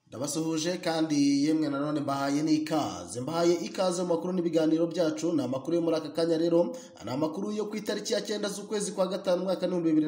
Ndabasuhuje kandi yemwe nanone mbahaye ikaze mu makuru n'ibiganiro byacu. Ni amakuru yo muri aka kanya rero, ni amakuru yo ku itariki ya 9 z'ukwezi kwa gatanu mwaka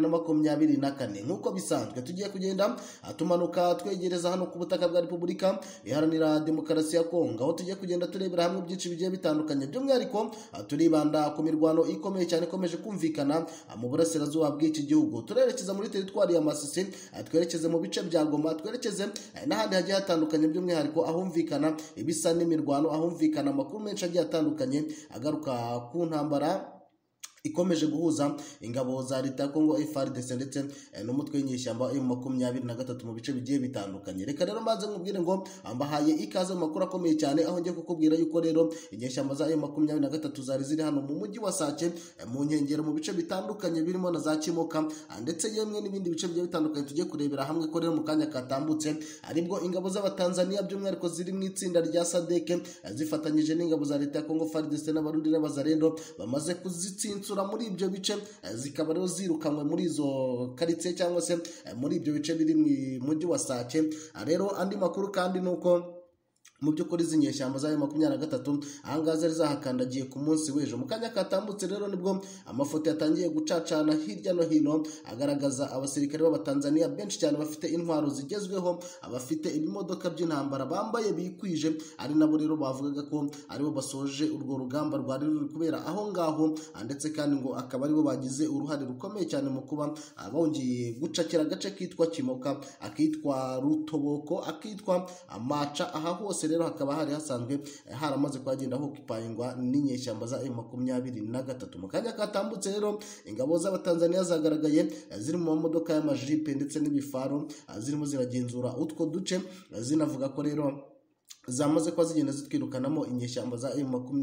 2024. Nk'uko bisanzwe tugiye kugenda tumanuka twegereza hano ku butaka bwa Repubulika Iharanira Demokarasi ya Kongo, aho tugiye kugenda turebera hamwe byinshi bigiye bitandukanye. By'umwihariko turibanda ku mirwano ikomeye cyane ikomeje kumvikana mu burasirazuba bw'iki gihugu. Turerekeza muri teritwari ya Masisi, twerekeze mu bice bya Goma, twerekeze n'ahandi hagiye hatandukanye, by'umwihariko ahumvikana ibisa n'imirwano, ahumvikana amakuru menshi agiye atandukanye agaruka ku ntambara ikomeje guhuza ingabo za leta ya Kongo FARDC ndetse n'umutwe w'inyeshyamba M23 mu bice bigiye bitandukanye. Reka rero mbanze nkubwire ngo mbahaye ikaze mu makuru akomeye cyane, aho ngiye kukubwira yuko rero inyeshyamba za M23 zari ziri hano mu mujyi wa Sake, mu nkengero mu bice bitandukanye birimo na za Kimoka ndetse yemwe n'ibindi bice bigiye bitandukanye. Tugiye kurebera hamwe ko rero mu kanya katambutse aribwo ingabo z'Abatanzania by'umwihariko ziri mu itsinda rya SADC zifatanyije n'ingabo za leta ya Kongo FARDC n'abarundi n'abazarendo bamaze kuzitsintsura muri ibyo bice, zikaba rero zirukanwe muri izo karitsiye cyangwa se muri ibyo bice biri mu mujyi wa Sake. Rero andi makuru kandi nuko mu by'ukuri z'inyeshyamba za M23 ahangaha zari zahakandagiye ku munsi w'ejo. Mu kanya katambutse rero nibwo amafoto yatangiye gucacana hirya no hino agaragaza abasirikare b'Abatanzania benshi cyane bafite intwaro zigezweho, abafite ibimodoka by'intambara bambaye bikwije, ari nabo rero bavugaga ko aribo basoje urwo rugamba rwari ruri kubera aho ngaho, ndetse kandi ngo akaba aribo bagize uruhare rukomeye cyane mu kuba bongeye gucakira agace kitwa Kimoka, akitwa Rutoboko, akitwa Amaca. Aha hose rero hakaba hari hasanzwe haramaze kwagenda hokipayingwa n'inyeshyamba za M23. Mu kanya katambutse rero ingabo z'Abatanzania zagaragaye ziri mu modoka y'amajipe ndetse n'ibifaro, zirimo ziragenzura utwo duce, zinavuga ko rero zamaze kwa zigenda zitwirukanamo inyeshyamba za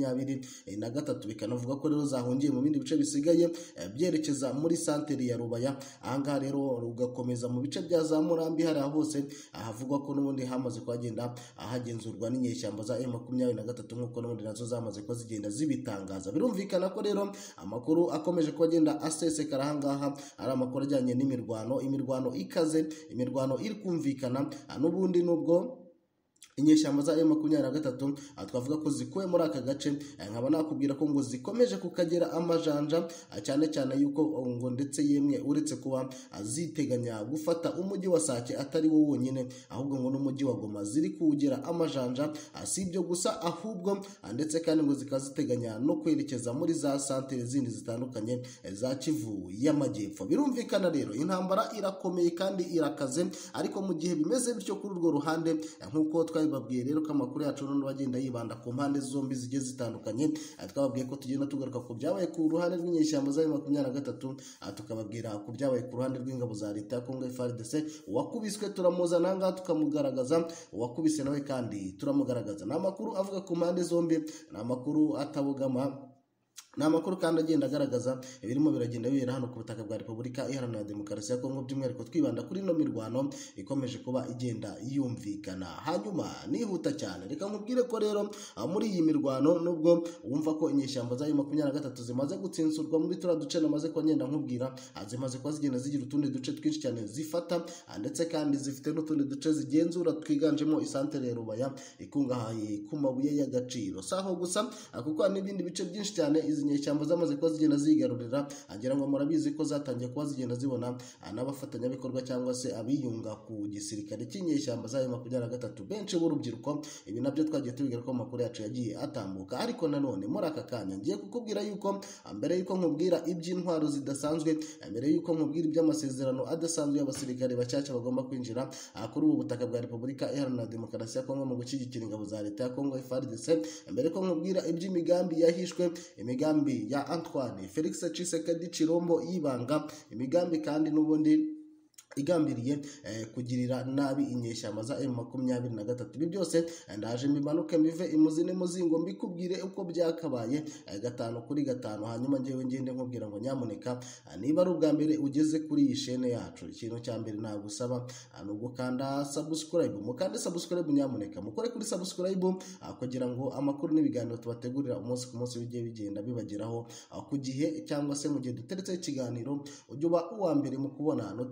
M23, bikanavuga ko rero zahungiye mu bindi bice bisigaye byerekeza muri santere ya Rubaya. Ahangaha rero rugakomeza mu bice bya za Murambi, hari hose ahavugwa ko n'ubundi hamaze kwagenda ahagenzurwa n'inyeshyamba za M23, nk'uko n'ubundi nazo zamaze kwa zigenda zibitangaza. Birumvikana ko rero amakuru akomeje kwagenda asesekara ahangaha ari amakuru ajyanye imirwano ikaze, imirwano iri kumvikana n'ubundi nubwo inyeshyamba za M23 twavuga ko zikuwe muri aka gace. Nkaba nakubwira ko ngo zikomeje kukagera amajanja, cyane cyane yuko ngo ndetse yemwe uretse kuba ziteganya gufata umujyi wa Sake atari wo wonyine, ahubwo ngo n'umujyi wa Goma ziri kuwugera amajanja. Si ibyo gusa ahubwo ndetse kandi ngo zikaziteganya no kwerekeza muri za santere zindi zitandukanye za Kivu y'Amajyepfo. Birumvikana rero intambara irakomeye kandi irakaze, ariko mu gihe bimeze bityo kuri urwo ruhande, nk'uko twababwiye rero ko amakuru yacu none bagenda yibanda ku mpande zombi zigiye zitandukanye. Twababwiye ko tugenda tugaruka ku byabaye ku ruhande rw'inyeshyamba za M23, tukababwira ku byabaye ku ruhande rw'ingabo za leta ya Kongo FARDC. Uwakubiswe turamuzana ngaha tukamugaragaza, uwakubise nawe kandi turamugaragaza. Ni amakuru avuga ku mpande zombi, ni amakuru atabogama, ni amakuru kandi agenda agaragaza ibirimo biragenda bibera hano ku butaka bwa Repubulika Iharanira Demokarasi ya Kongo, by'umwihariko twibanda kuri ino mirwano ikomeje kuba igenda yumvikana. Hanyuma nihuta cyane, reka nkubwire ko rero muri iyi mirwano, nubwo wumva ko inyeshyamba za M23 zimaze gutsinsurwa muri turiya duce namaze ko ngenda nkubwira, zimaze kuba zigenda zigira utundi duce twinshi cyane zifata, ndetse kandi zifite n'utundi duce zigenzura twiganjemo isantere ya Rubaya ikungahaye ku mabuye y'agaciro. Saho gusa kuko hari n'ibindi bice byinshi cyane izi nyeshyamba zamaze kuba zigenda zigarurira, agira ngo murabizi ko zatangiye kuba zigenda zibona n'abafatanyabikorwa cyangwa se abiyunga ku gisirikare cy'inyeshyamba za M23 benshi b'urubyiruko. Ibi nabyo twagiye tubigira ko amakuru yacu yagiye atambuka, ariko nanone muri aka kanya ngiye kukubwira yuko mbere yuko nkubwira iby'intwaro zidasanzwe, mbere yuko nkubwira iby'amasezerano adasanzwe y'abasirikare bashyashya bagomba kwinjira kuri ubu butaka bwa Repubulika Iharanira Demokarasi ya Kongo mu gushyigikira ingabo za leta ya Kongo FARDC, mbere ko nkubwira iby'imigambi yahishwe, imigambi ya Antoine Felix Tshisekedi Chilombo y'ibanga, imigambi kandi n'ubundi igambiriye kugirira nabi inyeshyamba za M23. Ibi byose ndaje mbimanuke mbive imuzine muzingo mbikubwire uko byakabaye 5 kuri 5. Hanyuma ngewe ngende nkubwira ngo nyamuneka niba ari ubwa mbere ugeze kuri iyi chaîne yacu, ikintu cya mbere nagusaba no gukanda subscribe. Mukande subscribe nyamuneka, mukore kuri subscribe kugira ngo amakuru n'ibiganiro tubategurira umunsi ku munsi bigiye bigenda bibageraho ku gihe, cyangwa se mu gihe duteretse ikiganiro ujye uba uwa mbere mu kubona notification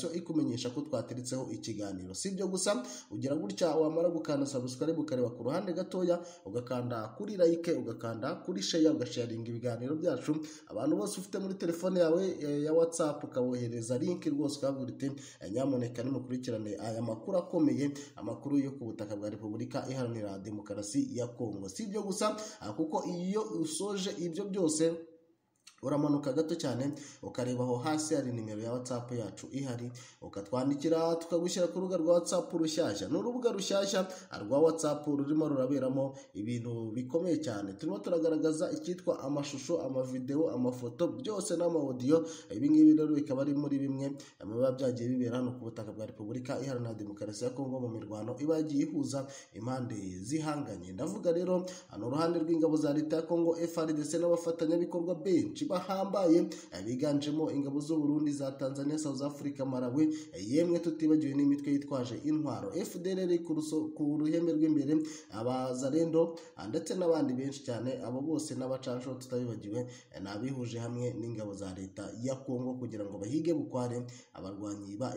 notification ikumenyesha ko twatiritseho ikiganiro. Si ibyo gusa, ugira gutya wamara gukanda subscribe ukareba ku ruhande gatoya, ugakanda kuri like, ugakanda kuri share, ugasharinga ibiganiro byacu abantu bose ufite muri telefone yawe ya WhatsApp, ukabohereza link rwose ukavuga uti nyamuneka nimukurikirane aya makuru akomeye, amakuru yo ku butaka bwa Repubulika Iharanira Demokarasi ya Kongo. Si ibyo gusa, kuko iyo usoje ibyo byose uramanuka gato cyane ukareba aho hasi hari nimero ya WhatsApp yacu ihari, ukatwandikira tukagushyira ku rubuga rwa WhatsApp rushyashya. Ni urubuga rushyashya rwa WhatsApp rurimo ruraberamo ibintu bikomeye cyane. Turimo turagaragaza icyitwa amashusho, amavideo, amafoto, byose n'amaudio. Ibi ngibi rero bikaba ari muri bimwe mu biba byagiye bibera hano ku butaka bwa Repubulika Iharanira Demokarasi ya Kongo mu mirwano iba yagiye ihuza impande zihanganye. Ndavuga rero hano uruhande rw'ingabo za leta ya Kongo FARDC n'abafatanyabikorwa benshi bahambaye biganjemo ingabo z'u Burundi, za Tanzania, South Africa, Malawi, yemwe tutibagiwe n'imitwe yitwaje intwaro FDLR ku ruhembe rw'imbere, abazarendo ndetse n'abandi benshi cyane. Abo bose n'abacansho tutabibagiwe, nabihuje hamwe n'ingabo za leta ya Kongo kugira ngo bahige bukware abarwanyi ba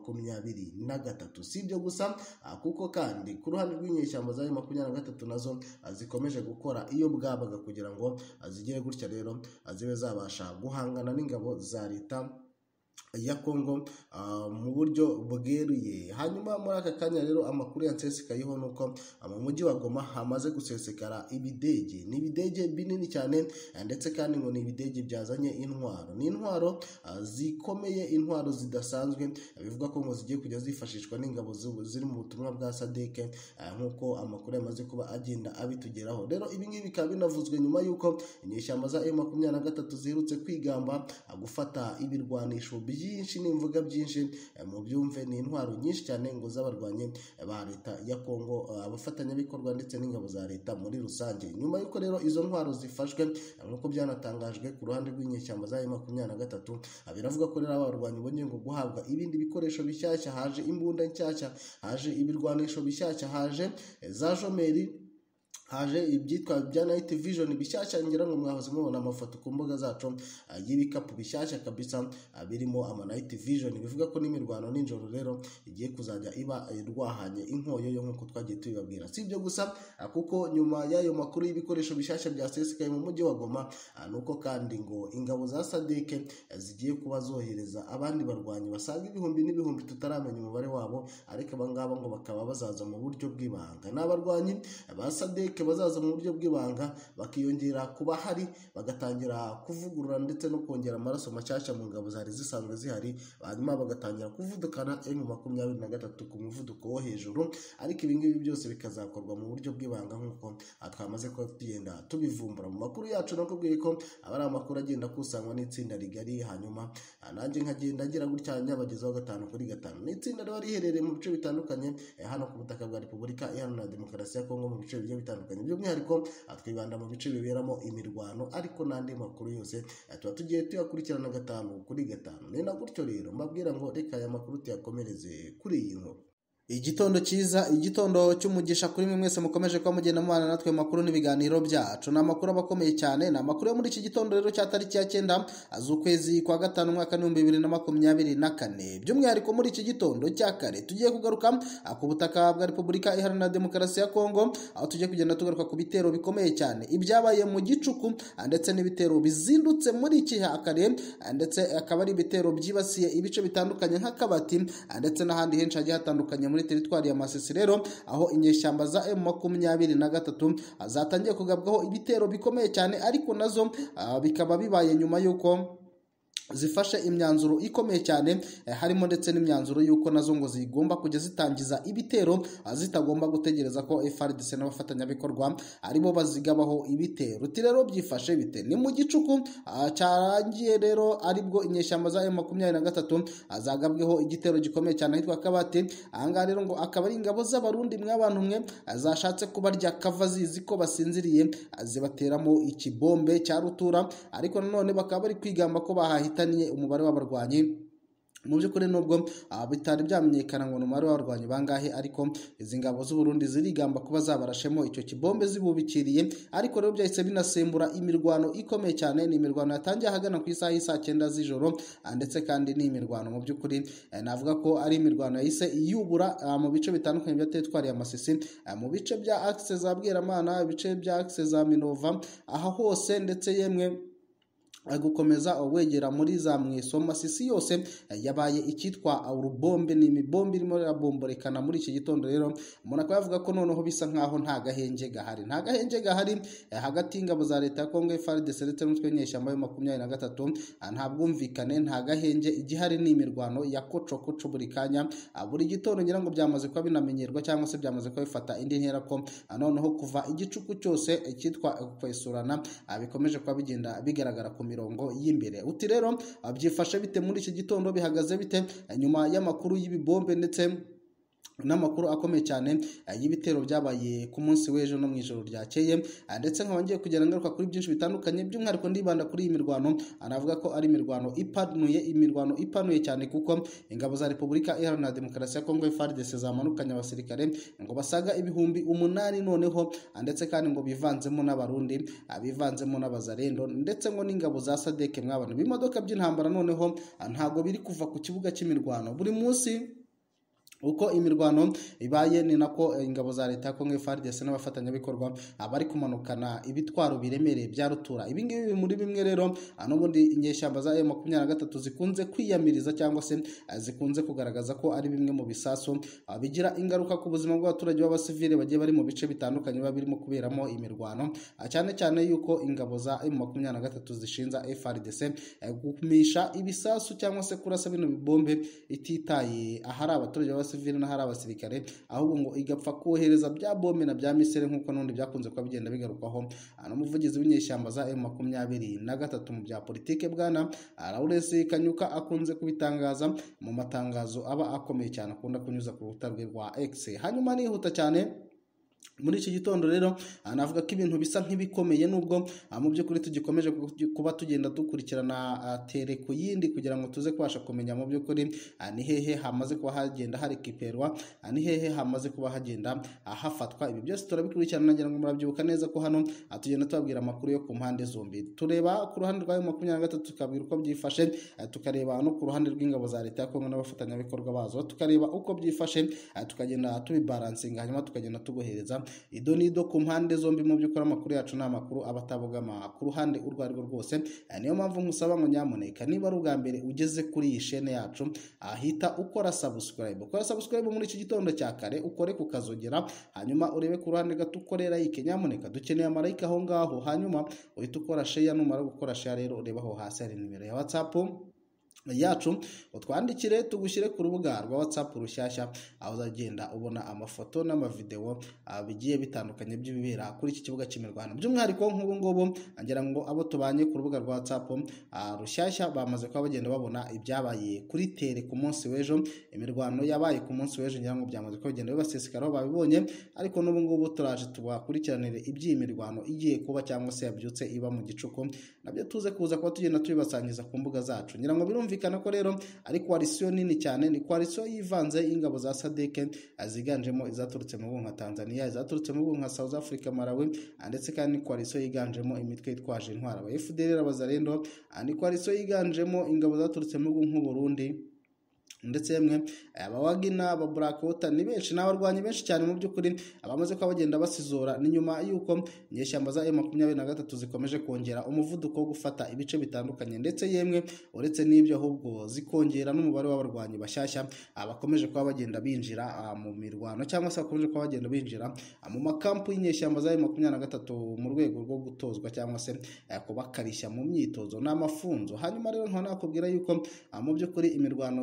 M23. Si ibyo gusa, kuko kandi ku ruhande rw'inyeshyamba za M23 nazo zikomeje gukora iyo bwabaga kugira ngo zigire gutya rero zibe zabasha guhangana n'ingabo za leta ya Kongo mu buryo bweruye. Hanyuma muri aka kanya rero amakuru yansesekayeho nuko mu mujyi wa Goma hamaze gusesekara ibidege. Ni ibidege binini cyane, ndetse kandi ngo ni ibidege byazanye intwaro. Ni intwaro zikomeye, intwaro zidasanzwe, bivuga ko ngo zigiye kujya zifashishwa n'ingabo ziri mu butumwa bwa SADC, nk'uko amakuru yamaze kuba agenda abitugeraho. Rero ibi ngibi bikaba binavuzwe nyuma y'uko inyeshyamba za M23 ziherutse kwigamba gufata ibirwanisho byinshi, n'imvuga byinshi mu byumve. Ni intwaro nyinshi cyane ngo z'abarwanyi ba leta ya Kongo, abafatanyabikorwa ndetse n'ingabo za leta muri rusange. Nyuma y'uko rero izo ntwaro zifashwe, nk'uko byanatangajwe ku ruhande rw'inyeshyamba za M23, biravuga ko rero abarwanyi bongeye ngo guhabwa ibindi bikoresho bishyashya. Haje imbunda nshyashya, haje ibirwanisho bishyashya, haje za jomeri, haje ibyitwa bya night vision bishyashya. Ngira ngo mwahoze mubona amafoto ku mbuga zacu y'ibikapu bishyashya kabisa birimo ama night vision. Bivuga ko n'imirwano n'injoro rero igiye kuzajya iba rwahanye inkoyo yo nk'uko twagiye tubibabwira. Si ibyo gusa, kuko nyuma y'ayo makuru y'ibikoresho bishyashya byasesekaye mu mujyi wa Goma, nuko kandi ngo ingabo za SADC zigiye kuba zohereza abandi barwanyi basaga ibihumbi n'ibihumbi tutaramenya umubare wabo, ariko abangaba ngo bakaba bazaza mu buryo bw'ibanga. N'abarwanyi ba SADC bazaza mu buryo bw'ibanga, bakiyongera kuba hari, bagatangira kuvugurura ndetse no kongera amaraso mashyashya mu ngabo zari zisanzwe zihari, hanyuma bagatangira kuvudukana M23 ku muvuduko wo hejuru. Ariko ibi ngibi byose bikazakorwa mu buryo bw'ibanga nk'uko twamaze kuba tugenda tubivumbura mu makuru yacu. Nakubwiye ko aba ari amakuru agenda akusanywa n'itsinda rigari, hanyuma nanjye nkagenda ngira gutya nyabagezaho 5 kuri 5. Ni itsinda riba riherereye mu bice bitandukanye hano ku butaka bwa Repubulika Iharanira Demokarasi ya Kongo, mu bice bigiye bitandukanye. By'umwihariko twibanda mu bice biberamo imirwano, ariko n'andi makuru yose tuba tugiye tuyakurikirana 5 kuri 5. Ni na gutyo rero mbabwira ngo reka aya makuru tuyakomereze kuri iyi nkuru. Igitondo cyiza, igitondo cy'umugisha kuri mwe mwese mukomeje kwa mugenda mubana natwe makuru n'ibiganiro byacu. Na makuru abakomeye cyane, na makuru yo muri iki gitondo rero cya tariki ya 9 z'ukwezi kwa 5 mwaka 2024. By'umwihariko muri iki gitondo cya kare tugiye kugaruka ku butaka bwa Repubulika Iharanira Demokarasi ya Kongo, aho tugiye kugenda tugaruka ku bitero bikomeye cyane ibyabaye mu gicuku, ndetse n'ibitero bizindutse muri iki hakare, ndetse akaba ari ibitero byibasiye ibice bitandukanye nk'Akabati, ndetse n'ahandi henshi hagiye hatandukanye muri teritwari ya Masisi. Rero aho inyeshyamba za M23 zatangiye kugabwaho ibitero bikomeye cyane, ariko nazo bikaba bibaye nyuma y'uko zifashe imyanzuro ikomeye cyane, harimo ndetse n'imyanzuro y'uko nazo ngo zigomba kujya zitangiza ibitero, zitagomba gutegereza ko FARDC n'abafatanyabikorwa aribo bazigabaho ibitero. Rero byifashe bite? Ni mu gicuku cyarangiye rero aribwo inyeshyamba za M23 zagabweho igitero gikomeye cyane hitwa Kabati. Ahangaha rero ngo akaba ari ingabo z'abarundi mw'abantu mwe zashatse kubarya kava zizi ko basinziriye, zibateramo ikibombe cya rutura, ariko nanone bakaba bari kwigamba ko bahahitaniye umubare w'abarwanyi mu by'ukuri nubwo bitari byamenyekana ngo numare w'abarwanyi bangahe, ariko izi ngabo z'u Burundi zirigamba kuba zabarashemo icyo kibombe zibubikiriye, ariko rero byahise binasembura imirwano ikomeye cyane. Ni imirwano yatangiye ahagana ku isaha y'isa 9 z'ijoro, ndetse kandi ni imirwano mu by'ukuri navuga ko ari imirwano yahise iyubura mu bice bitandukanye bya teritwari ya Masisi, mu bice bya Axe za Bweramana, ibice bya Axe za Minova, aha hose, ndetse yemwe gukomeza wegera muri za Mweso. Masisi yose yabaye ikitwa urubombe, ni imibombe irimo irabomborekana muri iki gitondo. Rero umuntu akaba yavuga ko noneho bisa nkaho nta gahenge gahari hagati y'ingabo za leta ya Kongo FARDC ndetse n'umutwe w'inyeshyamba ya 23, nta bwumvikane, nta gahenge igihari. ni imirwano ya kocokoco buri kanya, buri gitondo ngira ngo byamaze kuba binamenyerwa cyangwa se byamaze kuba bifata indi ntera ko noneho kuva igicuku cyose cyitwa kwesurana bikomeje kuba bigenda bigaragara ku mirongo y'imbere. Uti rero byifashe bite muri iki gitondo, bihagaze bite nyuma y'amakuru y'ibibombe ndetse n'amakuru akomeye cyane y'ibitero byabaye ku munsi w'ejo no mu ijoro ryakeye, ndetse nkaba ngiye kugenda ngaruka kuri byinshi bitandukanye, by'umwihariko ndibanda kuri iyi mirwano. Anavuga ko ari imirwano ipanuye cyane, kuko ingabo za Repubulika Iharanira Demokarasi ya Kongo FARDC zamanukanye abasirikare ngo basaga ibihumbi 8 noneho, ndetse kandi ngo bivanzemo n'abarundi, bivanzemo n'abazarendo, ndetse ngo n'ingabo za SADC. Mwabana bimodoka by'intambara noneho ntago biri kuva ku kibuga cy'imirwano. Buri munsi uko imirwano ibaye ni nako ingabo za leta ya Kongo FARDC n'abafatanyabikorwa bari kumanukana ibitwaro biremereye bya rutura. Ibi ngibi muri bimwe rero n'ubundi inyeshyamba za M23 zikunze kwiyamiriza cyangwa se zikunze kugaragaza ko ari bimwe mu bisasu bigira ingaruka ku buzima bw'abaturage b'abasivile bagiye bari mu bice bitandukanye birimo kuberamo imirwano, cyane cyane yuko ingabo za M23 zishinza FARDC gukumisha ibisasu cyangwa se kurasa bino bibombe ititaye ahari abaturage b'abasivile n'ahari abasirikare, ahubwo ngo igapfa kohereza bya bombe na bya misere nk'uko n'undi byakunze kuba bigenda bigarukwaho n'umuvugizi w'inyeshyamba za M23 mu bya politike bwana Lawrence Kanyuka akunze kubitangaza mu matangazo aba akomeye cyane akunda kunyuza ku rukuta rwe rwa X. Hanyuma nihuta cyane muri iki gitondo rero anavuga ko ibintu bisa nk'ibikomeye, nubwo mu by'ukuri tugikomeje kuba tugenda dukurikirana tere ku yindi kugira ngo tuze kubasha kumenya mu by'ukuri ni hehe hamaze kuba hagenda harekiperwa, ni hehe hamaze kuba hagenda hafatwa. Ibi byose turabikurikirana, nagira ngo murabyibuka neza ko hano tugenda tubabwira amakuru yo ku mpande zombi. Tureba ku ruhande rwa M23 tukabwira uko byifashe, tukareba no ku ruhande rw'ingabo za leta ya Kongo n'abafatanyabikorwa bazo tukareba uko byifashe, tukagenda tubibalansinga, hanyuma tukagenda tugohereza idonido ku mpande zombi. Mu by'ukuri amakuru yacu ni amakuru abatabogama ku ruhande urwo ari rwo rwose. Niyo mpamvu nkusaba ngo nyamuneka niba ari ubwa mbere ugeze kuri iyi chaîne yacu, ahita ukora subscribe muri iki gitondo cya kare, ukore ku kazogera, hanyuma urebe ku ruhande gato ukore like. Nyamuneka dukeneye amarayika aho ngaho, hanyuma uhita ukora share. Numara gukora share rero ureba aho hasi hari nimero ya WhatsApp yacu, utwandikire tugushyire ku rubuga rwa WhatsApp rushyashya, aho uzagenda ubona amafoto n'amavideo bigiye bitandukanye by'ibibera kuri iki kibuga cy'imirwano. By'umwihariko nk'ubu ngubu ngira ngo abo tubanye ku rubuga rwa WhatsApp rushyashya bamaze kuba bagenda babona ibyabaye kuri tere ku munsi w'ejo. Imirwano yabaye ku munsi w'ejo ngira ngo byamaze kuba bigenda bibasesekaraho babibonye, ariko n'ubu ngubu turaje tubakurikiranire iby'iyi mirwano igiye kuba cyangwa se yabyutse iba mu gicuku, nabyo tuze kuza kuba tugenda tubibasangiza ku mbuga zacu. Ngira ngo birumvikana ko rero ari coalition nini cyane, ni coalition yivanze y'ingabo za SADC ziganjemo izaturutse mu nka Tanzania, izaturutse mu nka South Africa, Malawi, ndetse kandi ni coalition yiganjemo imitwe yitwaje intwara aba FDLR, abazarendo, ni coalition yiganjemo ingabo zaturutse mu nk'u Burundi, ndetse yemwe abawagina aba Black Water ni benshi n'abarwanyi benshi cyane. Mu by'ukuri abamaze kuba bagenda basizora ni nyuma y'uko inyeshyamba za M23 zikomeje kongera umuvuduko wo gufata ibice bitandukanye, ndetse yemwe uretse n'ibyo ahubwo zikongera n'umubare w'abarwanyi bashyashya abakomeje kuba bagenda binjira mu mirwano, cyangwa se bakomeje kuba bagenda binjira mu makampu y'inyeshyamba za M23 mu rwego rwo gutozwa cyangwa se kubakarishya mu myitozo n'amafunzo. Hanyuma rero nkaba nakubwira yuko mu by'ukuri imirwano ikomeje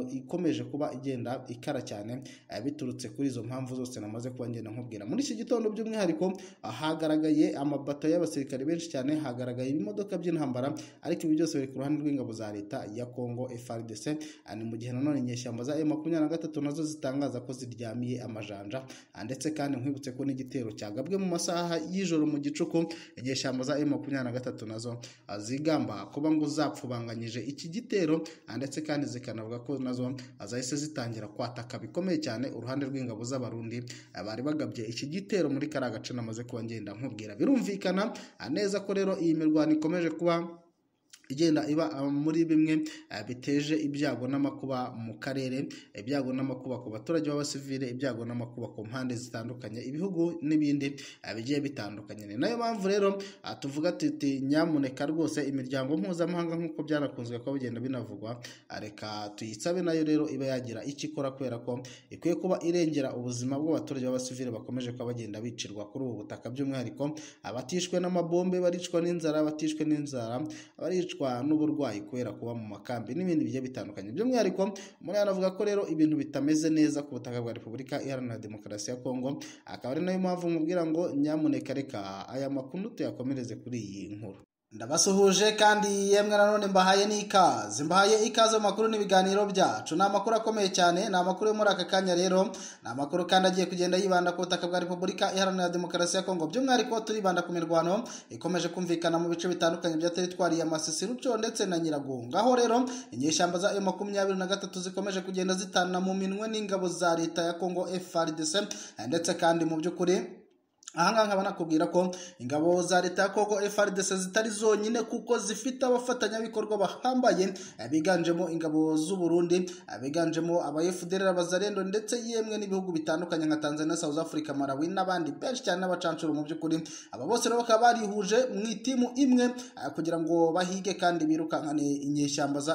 ikomeje kuba igenda ikara cyane biturutse kuri izo mpamvu zose namaze kuba ngenda nkubwira. Muri iki gitondo by'umwihariko hagaragaye amabato y'abasirikare benshi cyane, hagaragaye ibimodoka by'intambara, ariko ibi byose biri ku ruhande rw'ingabo za leta ya Congo FARDC. Ni mu gihe nanone inyeshyamba za M23 nazo zitangaza ko ziryamiye amajanja, ndetse kandi nkwibutse ko n'igitero cyagabwe mu masaha y'ijoro mu gicuku, inyeshyamba za M23 nazo zigamba kuba ngo zapfubanganyije iki gitero, ndetse kandi zikanavuga ko nazo zahise zitangira kwataka bikomeye cyane uruhande rw'ingabo z'abarundi bari bagabye iki gitero muri kariya gace namaze kuba ngenda nkubwira. Birumvikana neza ko rero iyi mirwano ikomeje kuba igenda iba muri bimwe biteje ibyago n'amakuba mu karere, ibyago n'amakuba ku baturage b'abasivile, ibyago n'amakuba ku mpande zitandukanye, ibihugu n'ibindi bigiye bitandukanye. Ni nayo mpamvu rero tuvuga tuti nyamuneka rwose imiryango mpuzamahanga nk'uko byanakunzwe ko bigenda binavugwa, reka tuyitsabe nayo rero iba yagira icyo ikora, kubera ko ikwiye kuba irengera ubuzima bw'abaturage b'abasivile bakomeje kuba bagenda bicirwa kuri ubu butaka, by'umwihariko abatishwe n'amabombe, baricwa n'inzara, batishwe n'inzara, baricwa n'uburwayi kubera kuba mu makambi n'ibindi bigiye bitandukanye. By'umwihariko muri anavuga ko rero ibintu bitameze neza ku butaka bwa Repubulika Iharanira Demokarasi ya Kongo, akaba ari nayo mpamvu mubwira ngo nyamuneka reka aya makuru tuyakomereze kuri iyi nkuru. Ndabasuhuje kandi yemwe nanone mbahaye ikaze mu makuru n'ibiganiro byacu. Ni amakuru akomeye cyane, ni amakuru yo muri aka kanya rero, ni amakuru kandi agiye kugenda yibanda ku butaka bwa Repubulika Iharanira Demokarasi ya Kongo. By'umwihariko turibanda ku mirwano ikomeje kumvikana mu bice bitandukanye bya teritwari ya Masisi, Ruco ndetse na Nyiragongo, aho rero inyeshyamba za M23 zikomeje kugenda zitana mu minwe n'ingabo za leta ya Kongo FARDC, ndetse kandi mu by'ukuri ahangaha nkaba nakubwira ko ingabo za leta ya Kongo FARDC zitari zonyine, kuko zifite abafatanyabikorwa bahambaye biganjemo ingabo z'u Burundi, biganjemo aba FDLR, abazarendo, ndetse yemwe n'ibihugu bitandukanye nka Tanzania, South Africa, Malawi n'abandi benshi cyane n'abacancuro. Mu by'ukuri aba bose rero bakaba barihuje mu itimu imwe kugira ngo bahige kandi birukankane inyeshyamba za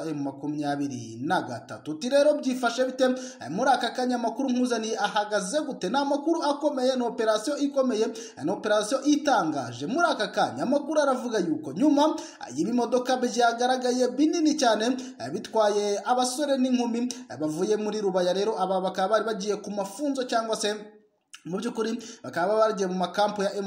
M23. Uti rero byifashe bite muri aka kanya? Amakuru nkuzaniye ahagaze gute? Ni amakuru akomeye, ni operasiyo ikomeye, ni operasiyo itangaje. Muri aka kanya amakuru aravuga yuko nyuma y'ibimodoka byagaragaye binini cyane bitwaye abasore n'inkumi bavuye muri Rubaya, rero aba bakaba bari bagiye ku mafunzo cyangwa se mu by'ukuri bakaba bagiye mu makampu ya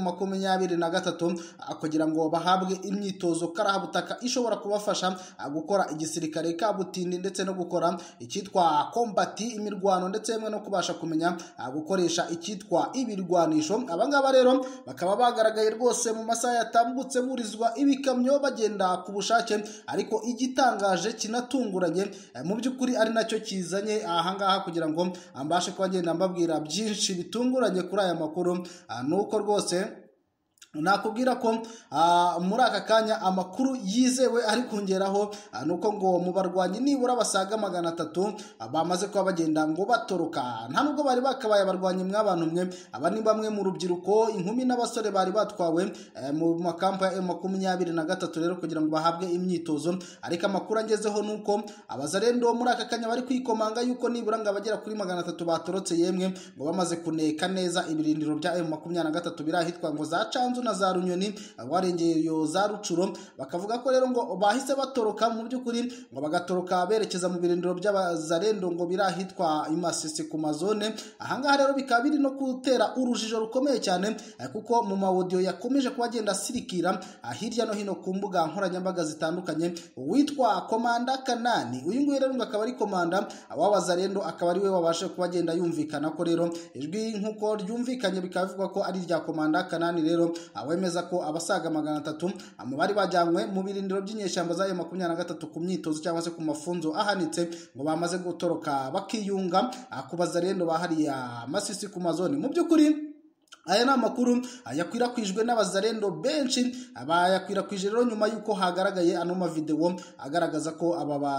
M23 kugira ngo bahabwe imyitozo karahabutaka ishobora kubafasha gukora igisirikare kabutindi, ndetse no gukora icyitwa kombati, imirwano, ndetse yemwe no kubasha kumenya gukoresha icyitwa ibirwanisho. Abangaba rero bakaba bagaragaye rwose mu masaha yatambutse burizwa ibikamyo bagenda ku bushake, ariko igitangaje kinatunguranye mu by'ukuri ari nacyo kizanye ahangaha kugira ngo ambashe kuba ngenda mbabwira byinshi bitunguranye kuri aya makuru, nuko rwose nakubwira ko muri aka kanya amakuru yizewe ari kongeraho nuko ngo mu barwanyi nibura basaga 300 bamaze kuba bagenda ngo batoroka. Nta nubwo bari bakabaye abarwanyi mw'abantu mwe, aba ni bamwe mu rubyiruko, inkumi n'abasore bari batwawe mu makampu ya M23 rero kugira ngo bahabwe imyitozo. Ariko amakuru angezeho nuko abazarendo muri aka kanya bari kwikomanga yuko nibura ngo abagera kuri 300 batorotse, yemwe ngo bamaze kuneka neza ibirindiro bya M23 birahitwa ngo za Canzu na za Runyoni, warengeye yo za Rucuro. Bakavuga ko rero ngo bahise batoroka, mu by'ukuri ngo bagatoroka berekeza mu birindiro by'abazarendo ngo birahitwa Imasisi ku mazone. Ahangaha rero bikaba biri no gutera urujijo rukomeye cyane, kuko mu mawodiyo yakomeje kuba agenda asirikira hirya no hino ku mbuga nkoranyambaga zitandukanye, witwa Komanda Kanani, uyu nguyu rero ngo akaba ari komanda w'abazarendo, akaba ari we wabashe kuba agenda yumvikana ko rero ijwi nk'uko ryumvikanye bikaba bivugwa ko ari rya Komanda Kanani, rero awemeza ko abasaga 300 mu bari bajyanywe mu birindiro by'inyeshyamba za M23 ku myitozo cyangwa se ku mafunzo ahanitse ngo bamaze gutoroka bakiyunga ku bazarendo bahariya Masisi ku mazone. Mu by'ukuri aya ni amakuru yakwirakwijwe n'abazarendo benshi, abayakwirakwije rero nyuma yuko hagaragaye ano mavideo agaragaza ko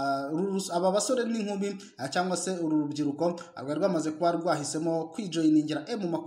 aba basore n'inkumi cyangwa se uru rubyiruko rwari rwamaze kuba rwahisemo kwijoyiningira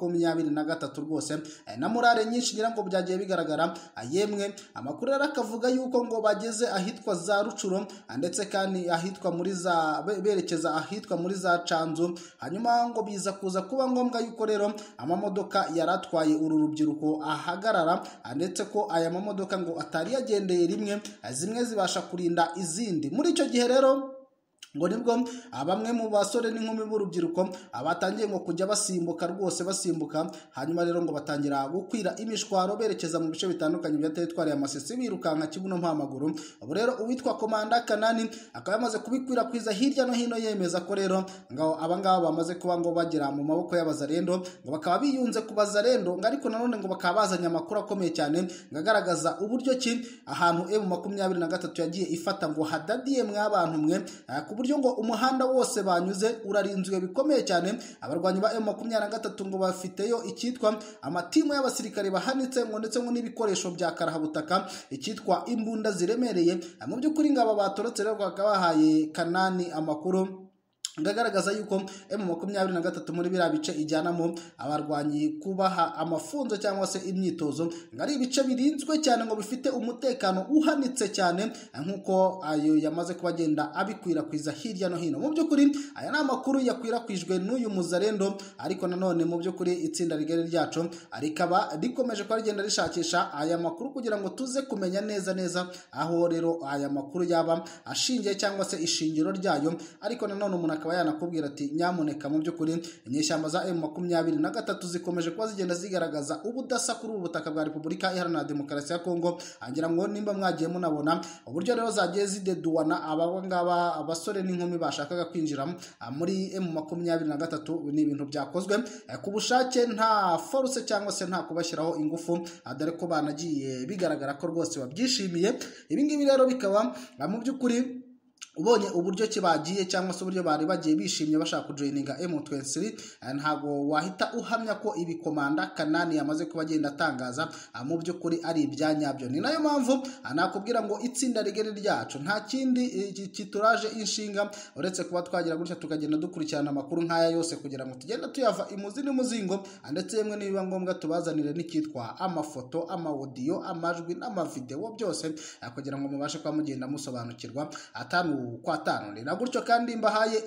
M23 rwose na morale nyinshi ngira ngo byagiye bigaragara. Yemwe amakuru rero akavuga yuko ngo bageze ahitwa za Rucuro, ndetse kandi ahitwa muri za berekeza ahitwa muri za Canzu, hanyuma ngo biza kuza kuba ngombwa yuko rero amamodoka yaratwaye uru rubyiruko ahagarara, ndetse ko aya mamodoka ngo atari yagendeye rimwe, zimwe zibasha kurinda izindi. Muri icyo gihe rero ngo nibwo bamwe mu basore n'inkumi b'urubyiruko batangiye ngo kujya basimbuka rwose basimbuka, hanyuma rero ngo batangira gukwira imishwaro berekeza mu bice bitandukanye bya teritwari ya Masisi birukanka kibuno mpamaguru. Ubu rero uwitwa Komanda Kanani akaba yamaze kubikwirakwiza hirya no hino yemeza ko rero ngo abangaba bamaze kuba ngo bagera mu maboko y'abazarendo, ngo bakaba biyunze ku bazarendo, ngo ariko nanone ngo bakaba bazanye amakuru akomeye cyane ngo agaragaza uburyo ki ahantu M23 yagiye ifata ngo hadadiye mw'abantu mwe, ku buryo ngo umuhanda wose banyuze urarinzwe bikomeye cyane. Abarwanyi ba M23 ngo bafiteyo icyitwa amatimu y'abasirikare bahanitse ngo ndetse ngo n'ibikoresho bya karahabutaka, icyitwa imbunda ziremereye. Mu by'ukuri ngo aba batorotse rero bakaba bahaye Kanani amakuru ngagaragaza yuko M23 muri biriya bice ijyanamo abarwanyi kubaha amafunzo cyangwa se imyitozo ngo ari ibice birinzwe cyane ngo bifite umutekano uhanitse cyane, nk'uko ayo yamaze kubagenda abikwirakwiza hirya no hino. Mu by'ukuri aya ni amakuru yakwirakwijwe n'uyu muzarendo, ariko nanone mu by'ukuri itsinda rigari ryacu rikaba rikomeje kuba rigenda rishakisha aya makuru kugira ngo tuze kumenya neza aho rero aya makuru yaba ashingiye cyangwa se ishingiro ryayo. Ariko nanone umuntu akaba yanakubwira ati nyamuneka mu by'ukuri inyeshyamba za M23 zikomeje kuba zigenda zigaragaza ubudasa kuri ubu butaka bwa Repubulika Iharanira Demokarasi ya Kongo. Angira ngo nimba mwagiye munabona uburyo rero zagiye zideduana abangaba abasore n'inkumi bashakaga kwinjira muri M23, ni ibintu byakozwe ku bushake nta force cyangwa se nta kubashyiraho ingufu, dore ko banagiye bigaragara ko rwose babyishimiye. Ibi ngibi rero bikaba mu by'ukuri ubonye uburyo ki bagiye cyangwa se uburyo bari bagiye bishimye bashaka kujoininga M23, ntago wahita uhamya ko ibi Komanda Kanani yamaze kuba agenda atangaza mu by'ukuri ari ibyanyabyo. Ni nayo mpamvu nakubwira ngo itsinda rigari ryacu nta kindi kituraje inshinga uretse kuba twagira gutya tukagenda dukurikirana amakuru nk'aya yose kugira ngo tugenda tuyava imuzi n'umuzingo, ndetse yemwe nibiba ngombwa tubazanire n'ikitwa amafoto, amaudio, amajwi n'amavideo byose kugira ngo mubashe kuba mugenda musobanukirwa atanu kwa tano. Ni na gutyo kandi mbahaye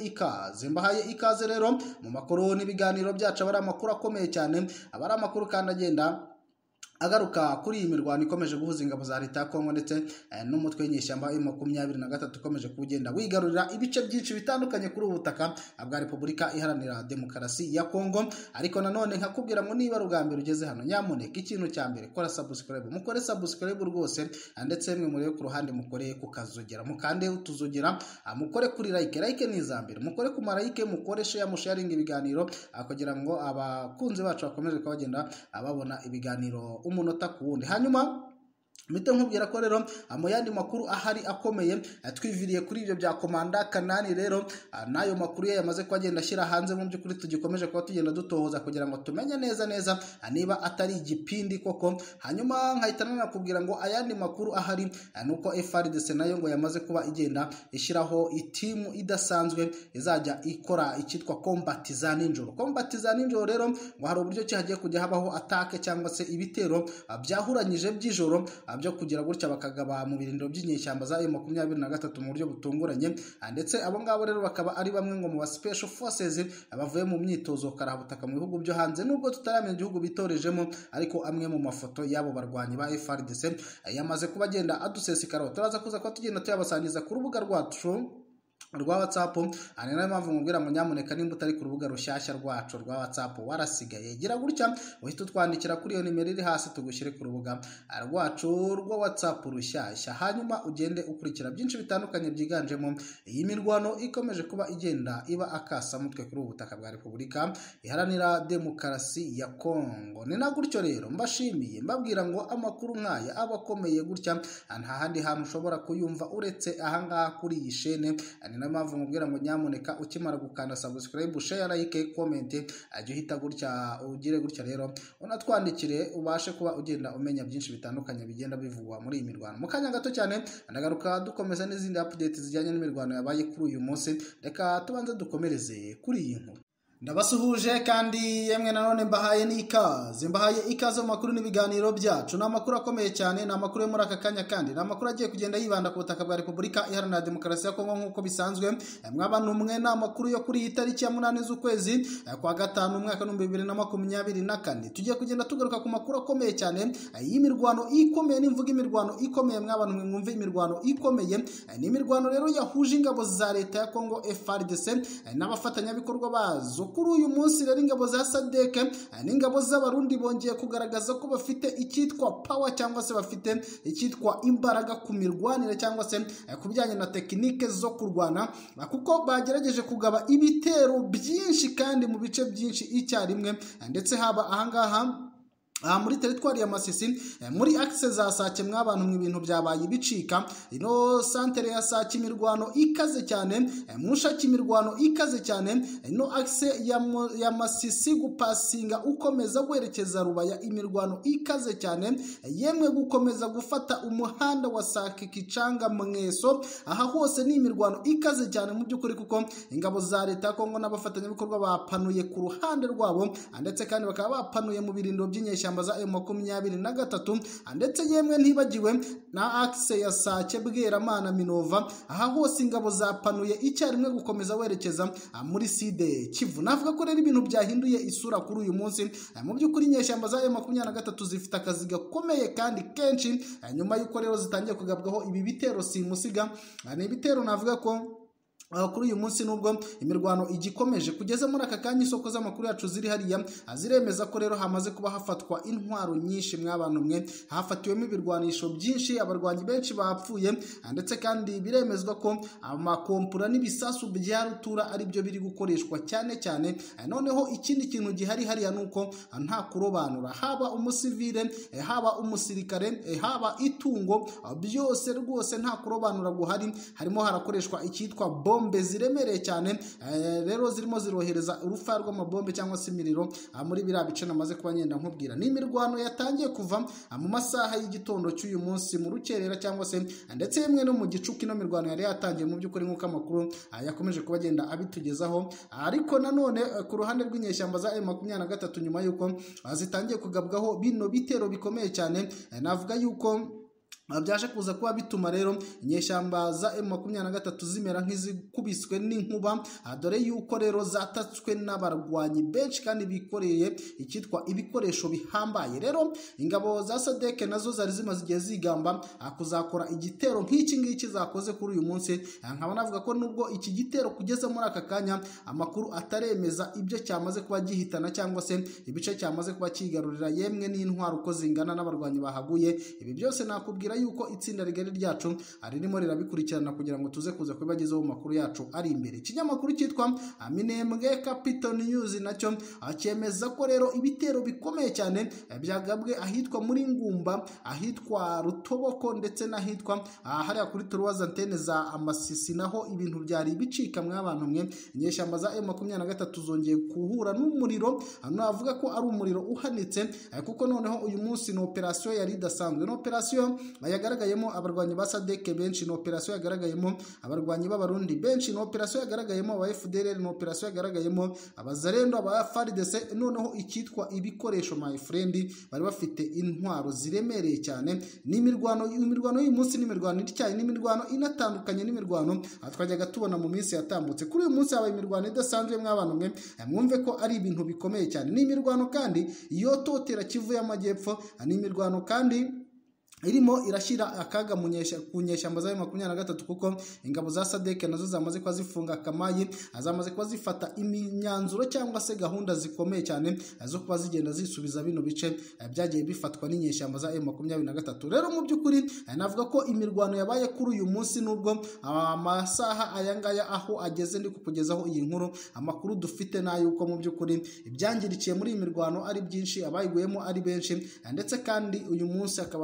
ikaze rero mu makuru n'ibiganiro byacu, abari amakuru akomeye cyane, abari amakuru kandi agenda agaruka kuri iyi mirwano ikomeje guhuza ingabo za leta ya Kongo ndetse n'umutwe w'inyeshyamba M23 ukomeje kugenda wigarurira ibice byinshi bitandukanye kuri ubutaka bwa Repubulika Iharanira Demokarasi ya Kongo. Ariko nanone nkakubwira ngo niba rugambira ugeze hano, nyamuneka ikintu cya mbere kora subscribe, mukore subscribe rwose, ndetse mwe muri ku ruhande mukore kukazogera, mukande utuzogera, mukore kuri like ni izambere, mukore ku marayike, mukore share, musharing ibiganiro kugira ngo abakunzi bacu bakomeze kubagenda ababona ibiganiro umunota ku wundi. Hanyuma mite nkubwira ko rero mu yandi makuru ahari akomeye twiviriye kuri ibyo bya Komanda Kanani rero nayo makuru ye yamaze kwagenda ashyira hanze. Mu by'ukuri tugikomeje kuba tugenda dutohoza kugira ngo tumenye neza niba atari igipindi koko. Hanyuma nkahita nanakubwira ngo ayandi makuru ahari nuko FARDC nayo ngo yamaze kuba igenda ishyiraho itimu idasanzwe izajya ikora icyitwa combat za ninjoro rero ngo hari uburyo cyagiye kujya habaho atake cyangwa se ibitero byahuranyije by'ijoro byo kugira gutya bakagaba mu birindiro by'inyeshyamba za M23 mu buryo butunguranye, ndetse abo ngabo rero bakaba ari bamwe ngo mu special forces bavuye mu myitozo karahabutaka mu bihugu byo hanze, nubwo tutaramenya igihugu bitorejemo, ariko amwe mu mafoto y'abo barwanyi ba FARDC yamaze kuba agenda adusesekaraho. Turaza kuza ko tugenda tuyabasangiza ku rubuga rwacu rwa WhatsApp. Ani nayo mpamvu mubwira ngo nyamuneka nimba utari ku rubuga rushyashya rwacu rwa WhatsApp warasigaye, gira gutya uhita utwandikira kuri iyo nimero iri hasi tugushyire ku rubuga rwacu rwa WhatsApp rushyashya, hanyuma ugende ukurikira byinshi bitandukanye byiganjemo iyi mirwano ikomeje kuba igenda iba akasa mutwe kuri ubu butaka bwa Repubulika Iharanira Demokarasi ya Kongo. Ni na gutyo rero mbashimiye mbabwira ngo amakuru nk'aya abakomeye gutya nta handi hantu ushobora kuyumva uretse ahangaha kuri iyi shene. Ni nayo mpamvu mubwira ngo nyamuneka ukimara gukanda subscribe, share, like, comment ajye uhita gutya ugire gutya rero unatwandikire ubashe kuba ugenda umenya byinshi bitandukanye bigenda bivugwa muri iyi mirwano. Mu kanya gato cyane ndagaruka dukomeza n'izindi update zijyanye n'imirwano yabaye kuri uyu munsi. Reka tubanze dukomereze kuri iyi nkuru. Ndabasuhuje kandi yemwe nanone mbahaye ikaze mu makuru n'ibiganiro byacu. Ni amakuru akomeye cyane, ni amakuru yo muri aka kanya kandi ni amakuru agiye kugenda yibanda ku butaka bwa Repubulika Iharanira Demokarasi ya Kongo nk'uko bisanzwe. Mwabana umwe ni amakuru yo kuri iyi tariki ya 8 z'ukwezi kwa gatanu umwaka 2024. Tugiye kugenda tugaruka ku makuru akomeye cyane y'imirwano ikomeye, n'imvuga imirwano ikomeye. Mwabana umwe mwumve imirwano ikomeye, ni imirwano rero yahuje ingabo za leta ya Kongo FARDC n'abafatanyabikorwa bazo. Kuri uyu munsi rero ingabo za SADC n'ingabo z'abarundi bongeye kugaragaza ko bafite icyitwa power cyangwa se bafite icyitwa imbaraga ku mirwanire cyangwa se kubijyanye na tekinike zo kurwana, kuko bagerageje kugaba ibitero byinshi kandi mu bice byinshi icyarimwe, ndetse haba ahangaha muri teritwari ya Masisi, muri axe za Sake. Mw'abantu mu ibintu byabaye bicika. Ino santere ya Sake imirwano ikaze cyane, Mushaki imirwano ikaze cyane, ino axe ya Masisi gupasinga ukomeza guherekeza Rubaya imirwano ikaze cyane, yemwe gukomeza gufata umuhanda wa Sake Kicanga Mweso. Aha hose ni imirwano ikaze cyane mu by'ukuri, kuko ingabo za leta ya Kongo n'abafatanyabikorwa bapanuye ku ruhande rwabo, ndetse kandi bakaba bapanuye mu birindiro by'inyeshyamba za M23, ndetse yemwe ntibagiwe na axe ya Sake Bweramana Minova. Aha hose ingabo zapanuye icyarimwe gukomeza werekeza muri Side Kivu. Navuga ko rero ibintu byahinduye isura kuri uyu munsi. Mu by'ukuri inyeshyamba za M23 zifite akazi gakomeye kandi kenshi, nyuma y'uko rero zitangiye kugabwaho ibi bitero simusiga. Ni ibitero navuga ko kuri uyu munsi nubwo imirwano igikomeje kugeza muri aka kanya, isoko z'amakuru yacu ziri hariya ziremeza ko rero hamaze kuba hafatwa intwaro nyinshi. Mw'abantu mwe hafatiwemo ibirwanisho byinshi, abarwanyi benshi bapfuye, ndetse kandi biremezwa ko amakompura n'ibisasu bya rutura ari byo biri gukoreshwa cyane cyane. Noneho ikindi kintu gihari hariya nuko nta kurobanura, haba umusivile, haba umusirikare, haba itungo, byose rwose nta kurobanura guhari. Harimo harakoreshwa icyitwa bombe ziremereye cyane, rero zirimo zirohereza urufa rw'amabombe cyangwa se imiriro muri biriya bice namaze kuba ngenda nkubwira. Ni imirwano yatangiye kuva mu masaha y'igitondo cy'uyu munsi mu rukerera cyangwa se ndetse yemwe no mu gicuku. Ino mirwano yari yatangiye mu by'ukuri nk'uko amakuru yakomeje kuba agenda abitugezaho, ariko nanone ku ruhande rw'inyeshyamba za M23 nyuma y'uko zitangiye kugabwaho bino bitero bikomeye cyane, navuga y'uko byaje kuza kuba bituma rero inyeshyamba za M23 zimera nk'izikubiswe n'inkuba, dore yuko rero zatatswe n'abarwanyi benshi kandi bikoreye icyitwa ibikoresho bihambaye. Rero ingabo za SADC nazo zari zimaze igihe zigamba kuzakora igitero nk'iki ngiki zakoze kuri uyu munsi. Nkaba navuga ko nubwo iki gitero kugeza muri aka kanya amakuru ataremeza ibyo cyamaze kuba gihitana cyangwa se ibice cyamaze kuba kigarurira, yemwe n'intwaro uko zingana n'abarwanyi bahaguye. Ibi byose nakubwira yuko itsinda rigari ryacu ririmo rirabikurikirana kugira ngo tuze kuza kubagezaho makuru yacu ari imbere. Ikinyamakuru cyitwa Minembwe Capital News nacyo cyemeza ko rero ibitero bikomeye cyane byagabwe ahitwa muri Ngumba, ahitwa Rutoboko, ndetse n'ahitwa hariya kuri Turuwaza antene za Amasisi, naho ibintu byari bicika. Mw'abantu mwe inyeshyamba za M23 zongeye kuhura n'umuriro, navuga ko ari umuriro uhanitse, kuko noneho uyu munsi ni operation yari idasanzwe. Ni operation yagaragayemo abarwanyi ba SADC benshi, ni operation yagaragayemo abarwanyi b'abarundi benshi, ni operation yagaragayemo aba FDLR, ni operation yagaragayemo abazarendo, aba FARDC. Noneho icyitwa ibikoresho, my friend, bari bafite intwaro ziremereye cyane. Ni imirwano y'uyu munsi, ni imirwano ityaye, ni imirwano inatandukanye n'imirwano twajyaga tubona mu minsi yatambutse. Kuri uyu munsi habaye imirwano idasanzwe. Mw'abantu mwe mwumve ko ari ibintu bikomeye cyane. Ni imirwano kandi yototera Kivu y'Amajyepfo, ni imirwano kandi irimo irashyira akaga ku nyeshyamba za M23, kuko ingabo za SADC nazo zamaze kuba zifunga Kamayi, zamaze kuba zifata imyanzuro cyangwa se gahunda zikomeye cyane zo kuba zigenda zisubiza bino bice byagiye bifatwa n'inyeshyamba za M23. Rero mu by'ukuri navuga ko imirwano yabaye kuri uyu munsi, nubwo amasaha ayangaya aho ageze ndi kukugezaho iyi nkuru, amakuru dufite n'ayuko mu by'ukuri ibyangirikiye muri iyi mirwano ari byinshi, abayiguyemo ari benshi, ndetse kandi uyu munsi akaba hahunze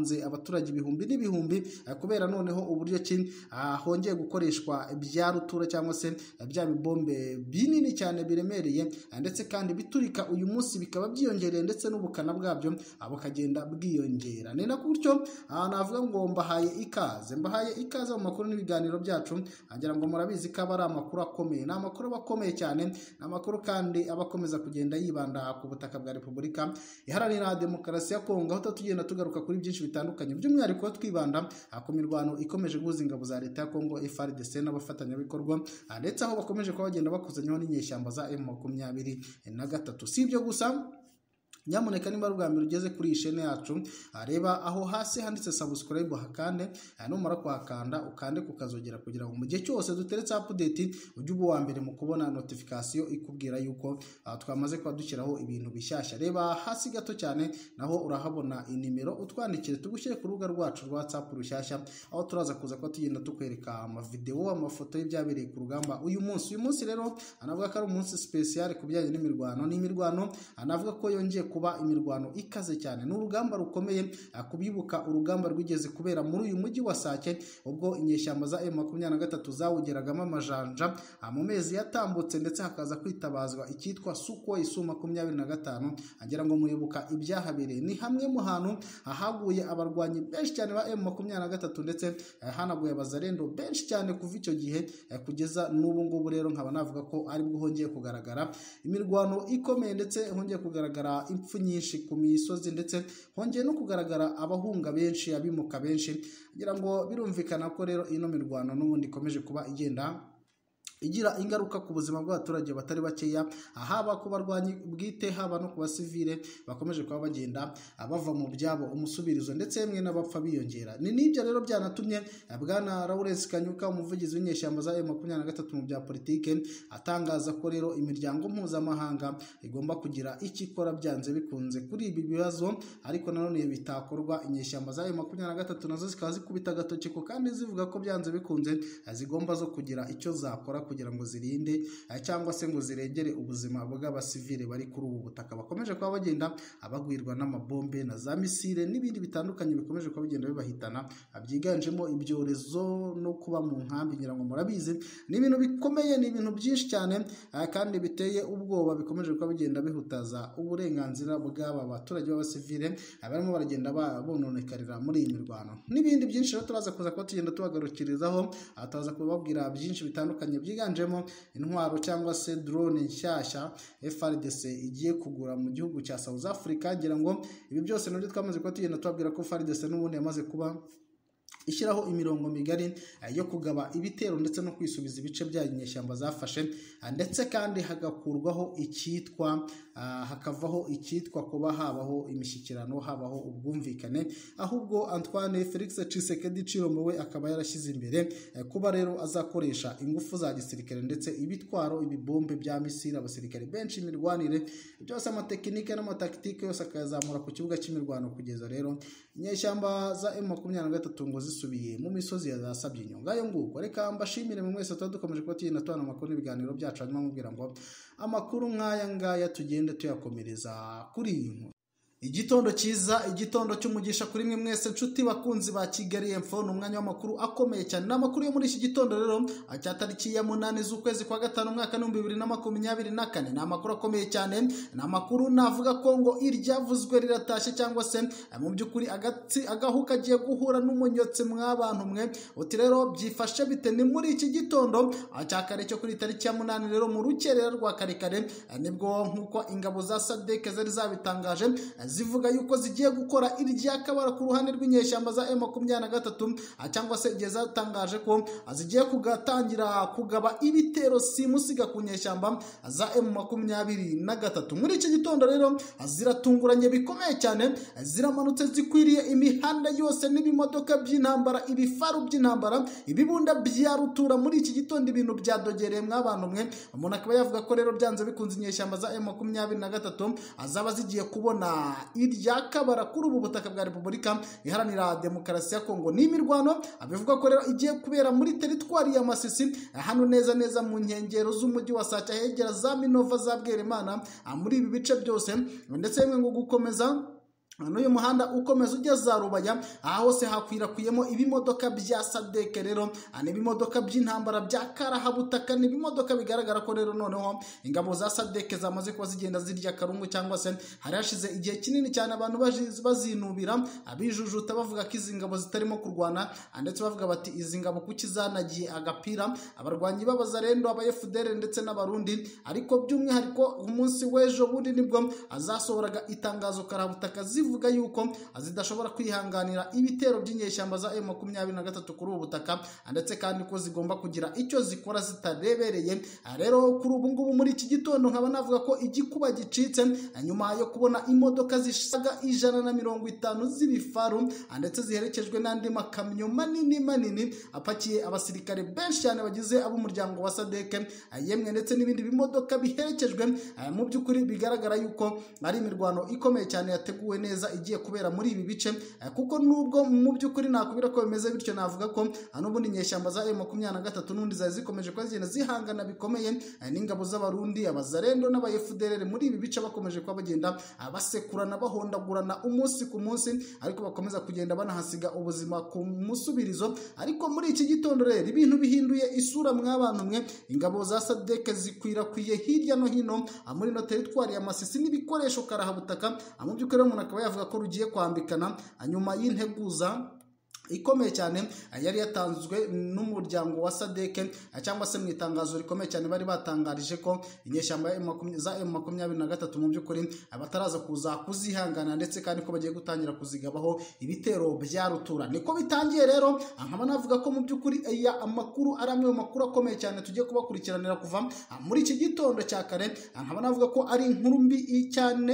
bahunze abaturage ibihumbi n'ibihumbi kubera noneho uburyo ki hongeye gukoreshwa bya rutura cyangwa se bya bibombe binini cyane biremereye ndetse kandi biturika uyu munsi bikaba byiyongereye ndetse n'ubukana bwabyo bukagenda bwiyongera. Ni nako gutyo navuga ngo mbahaye ikaze mu makuru n'ibiganiro byacu, ngira ngo murabizi ko aba ari amakuru akomeye, ni amakuru aba akomeye cyane, ni amakuru kandi aba akomeza kugenda yibanda ku butaka bwa Repubulika Iharanira Demokarasi ya Kongo, aho tugenda tugaruka kuri byinshi bitandukanye, by'umwihariko twibanda ku mirwano ikomeje guhuza ingabo za leta ya Kongo FARDC n'abafatanyabikorwa ndetse aho bakomeje kuba bagenda bakuzanyaho n'inyeshyamba za M23. Si ibyo gusa, nyamuneka nimba rwa mbere ugeze kuri iyi chaîne yacu, reba aho hasi handitse subscribe hakande, numara kuhakanda ukande kukazogera kugira ngo mu gihe cyose duteretse update ujye uba wa mbere mu kubona notification ikubwira yuko twamaze kuba dushyiraho ibintu bishyashya. Reba hasi gato cyane naho urahabona inimero, utwandikire tugushyire ku rubuga rwacu rwa WhatsApp rushyashya, aho turaza kuza ko tugenda tukwereka amavideo, amafoto y'ibyabereye ku rugamba uyu munsi rero anavuga ko ari umunsi special ku bijyanye n'imirwano. Ni imirwano anavuga ko yongeye kuba imirwano ikaze cyane, n'urugamba rukomeye kubibuka urugamba rwigeze kubera muri uyu mujyi wa Sake ubwo inyeshyamba za M23 zawugeragamo amajanja mu mezi yatambutse, ndetse hakaza kwitabazwa icyitwa Sukhoi Su-25. Agira ngo muribuka ibyahabereye, ni hamwe mu hantu haguye abarwanyi benshi cyane ba M23 ndetse hanaguye abazarendo benshi cyane kuva icyo gihe kugeza n'ubu ngubu. Rero nkaba navuga ko ari bwo hongeye kugaragara imirwano ikomeye, ndetse hongeye kugaragara impfu nyinshi ku misozi, ndetse hongeye no kugaragara abahunga benshi, abimuka benshi. Ngira ngo birumvikana ko rero ino mirwano n'ubundi ikomeje kuba igenda igira ingaruka ku buzima bw'abaturage batari bakeya, haba ku barwanyi bwite, haba no ku basivile bakomeje kuba bagenda bava mu byabo umusubirizo, ndetse yemwe n'abapfa biyongera. Ni nibyo rero byanatumye bwana Lawrence Kanyuka, umuvugizi w'inyeshyamba za M23 mu bya politike, atangaza ko rero imiryango mpuzamahanga igomba kugira ikikora byanze bikunze kuri ibi bibazo, ariko nanone bitakorwa inyeshyamba za M23 nazo zikaba zikubita agatoki ko kandi zivuga ko byanze bikunze zigomba zo kugira icyo zakora kugira ngo zirinde cyangwa se ngo zirengere ubuzima bw'abasivile bari kuri ubu butaka bakomeje kuba bagenda abagwirwa n'amabombe na za misile n'ibindi bitandukanye bikomeje kuba bigenda bibahitana, byiganjemo ibyorezo no kuba mu nkambi. Ngira ngo murabizi ni ibintu bikomeye, ni ibintu byinshi cyane kandi biteye ubwoba, bikomeje kuba bigenda bihutaza uburenganzira bw'aba baturage b'abasivile barimo baragenda bononekarira muri iyi mirwano. N'ibindi byinshi rero turaza kuza kuba tugenda tubagarukirizaho, turaza kubabwira byinshi bitandukanye byiganjemo intwaro cyangwa se drone nshyashya FARDC igiye kugura mu gihugu cya South Africa. Ngira ngo ibi byose nabyo twamaze kuba tugenda tubabwira ko FARDC n'ubundi yamaze kuba ishyiraho imirongo migari yo kugaba ibitero ndetse no kwisubiza ibice bya inyeshyamba zafashe, ndetse kandi hagakurwaho hakavaho icyitwa kuba habaho imishyikirano, habaho ubwumvikane, ahubwo Antoine Felix Tshisekedi Tshilombo we akaba yarashyize imbere kuba rero azakoresha ingufu za gisirikare ndetse ibitwaro, ibibombe bya misile, abasirikare benshi, imirwanire byose, amatekinike n'amataktike yose akayazamura ku kibuga cy'imirwano, kugeza rero inyeshyamba za M23 ngo zisubiye mu misozi ya zasabye inyunga. Yo nguko reka mbashimire mu mwese tuba dukomeje kuba tugenda tubana amakuru n'ibiganiro byacu, hanyuma mubwira ngo amakuru nk'aya ngaya tugende tuyakomereza kuri iyi nkuru. Igitondo cyiza, igitondo cy'umugisha kuri mwe mwese nshuti bakunzi ba Kigali Info. Ni umwanya w'amakuru akomeye cyane, n'amakuru yo muri iki gitondo rero cya tariki ya 8 z'ukwezi kwa gatanu umwaka 2024. Ni amakuru akomeye cyane, ni amakuru navuga ko ngo iryavuzwe riratashye, cyangwa se mu by'ukuri agahu kagiye guhura n'umunyotse mw'abantu mwe. Uti rero byifashe bite? Ni muri iki gitondo cya kare cyo kuri tariki ya 8 rero mu rukerera rwa karekare nibwo nk'uko ingabo za SADC zari zabitangaje zivuga yuko zigiye gukora iryakabara ku ruhande rw'inyeshyamba za M23, cyangwa se igihe zatangaje ko zigiye kugatangira kugaba ibitero simusiga ku nyeshyamba za M23. Muri iki gitondo rero ziratunguranye bikomeye cyane, ziramanutse zikwiriye imihanda yose n'ibimodoka by'intambara, ibifaru by'intambara, ibibunda bya rutura. Muri iki gitondo ibintu byadogereye mw'abantu mwe. Umuntu akaba yavuga ko rero byanze bikunze inyeshyamba za M23 azaba zigiye kubona iryakabara kuri ubu butaka bwa Repubulika Iharanira Demokarasi ya Kongo. Ni imirwano abivuga ko rero igiye kubera muri teritwari ya Masisi, hano neza mu nkengero z'umujyi wa Sake, hegera za Minova, za Bweremana, muri ibi bice byose, ndetse yemwe ngo gukomeza n'uyu muhanda ukomeza ugeza Rubaya, aha hose hakwirakwiyemo ibimodoka bya SADC rero, n'ibimodoka by'intambara bya karahabutaka, n'ibimodoka bigaragara ko rero noneho ingabo za SADC zamaze kuba zigenda zirya karungu, cyangwa se hari hashize igihe kinini cyane abantu bazinubira abijujuta bavuga ko izi ngabo zitarimo kurwana, ndetse bavuga bati izi ngabo kuki zanagiye agapira abarwanyi b'abazarendo, aba FDL ndetse n'abarundi. Ariko by'umwihariko umunsi w'ejo bundi nibwo azasohoraga itangazo karahabutaka zivuga yuko zidashobora kwihanganira ibitero by'inyeshyamba za M23 kuri ubu butaka, ndetse kandi ko zigomba kugira icyo zikora zitarebereye. Rero kuri ubu ngubu muri iki gitondo nkaba navuga ko igikuba gicitse nyuma yo kubona imodoka zishaga 150 z'ibifaru, ndetse ziherekejwe n'andi makamyo manini apakiye abasirikare benshi cyane bagize ab'umuryango wa SADC, yemwe ndetse n'ibindi bimodoka biherekejwe. Mu by'ukuri bigaragara yuko ari imirwano ikomeye cyane yateguwe neza igiye kubera muri ibi bice, kuko nubwo mu by'ukuri nakubira ko bimeze bityo, navuga ko n'ubundi inyeshyamba za M23 n'undi zari zikomeje kuba zigenda zihangana bikomeye n'ingabo z'abarundi, abazarendo n'aba FDL muri ibi bice, bakomeje kuba bagenda basekurana bahondagurana umunsi ku munsi, ariko bakomeza kugenda banahasiga ubuzima ku musubirizo. Ariko muri iki gitondo rero ibintu bihinduye isura mw'abantu mwe, ingabo za SADC zikwirakwiye hirya no hino muri no teritwari ya Masisi n'ibikoresho karahabutaka. Mu by'ukuri umuntu akaba yavuga ko rugiye kwambikana nyuma y'integuza ikomeye cyane yari yatanzwe n'umuryango wa SADC, cyangwa se mu itangazo rikomeye cyane bari batangarije ko inyeshyamba za M23 mu by'ukuri abataraza kuza kuzihangana, ndetse kandi ko bagiye gutangira kuzigabaho ibitero bya rutura. Niko bitangiye rero, nkaba navuga ko mu by'ukuri aya amakuru ari amwe mu makuru akomeye cyane tugiye kubakurikiranira kuva muri iki gitondo cya kare. Nkaba navuga ko ari inkuru mbi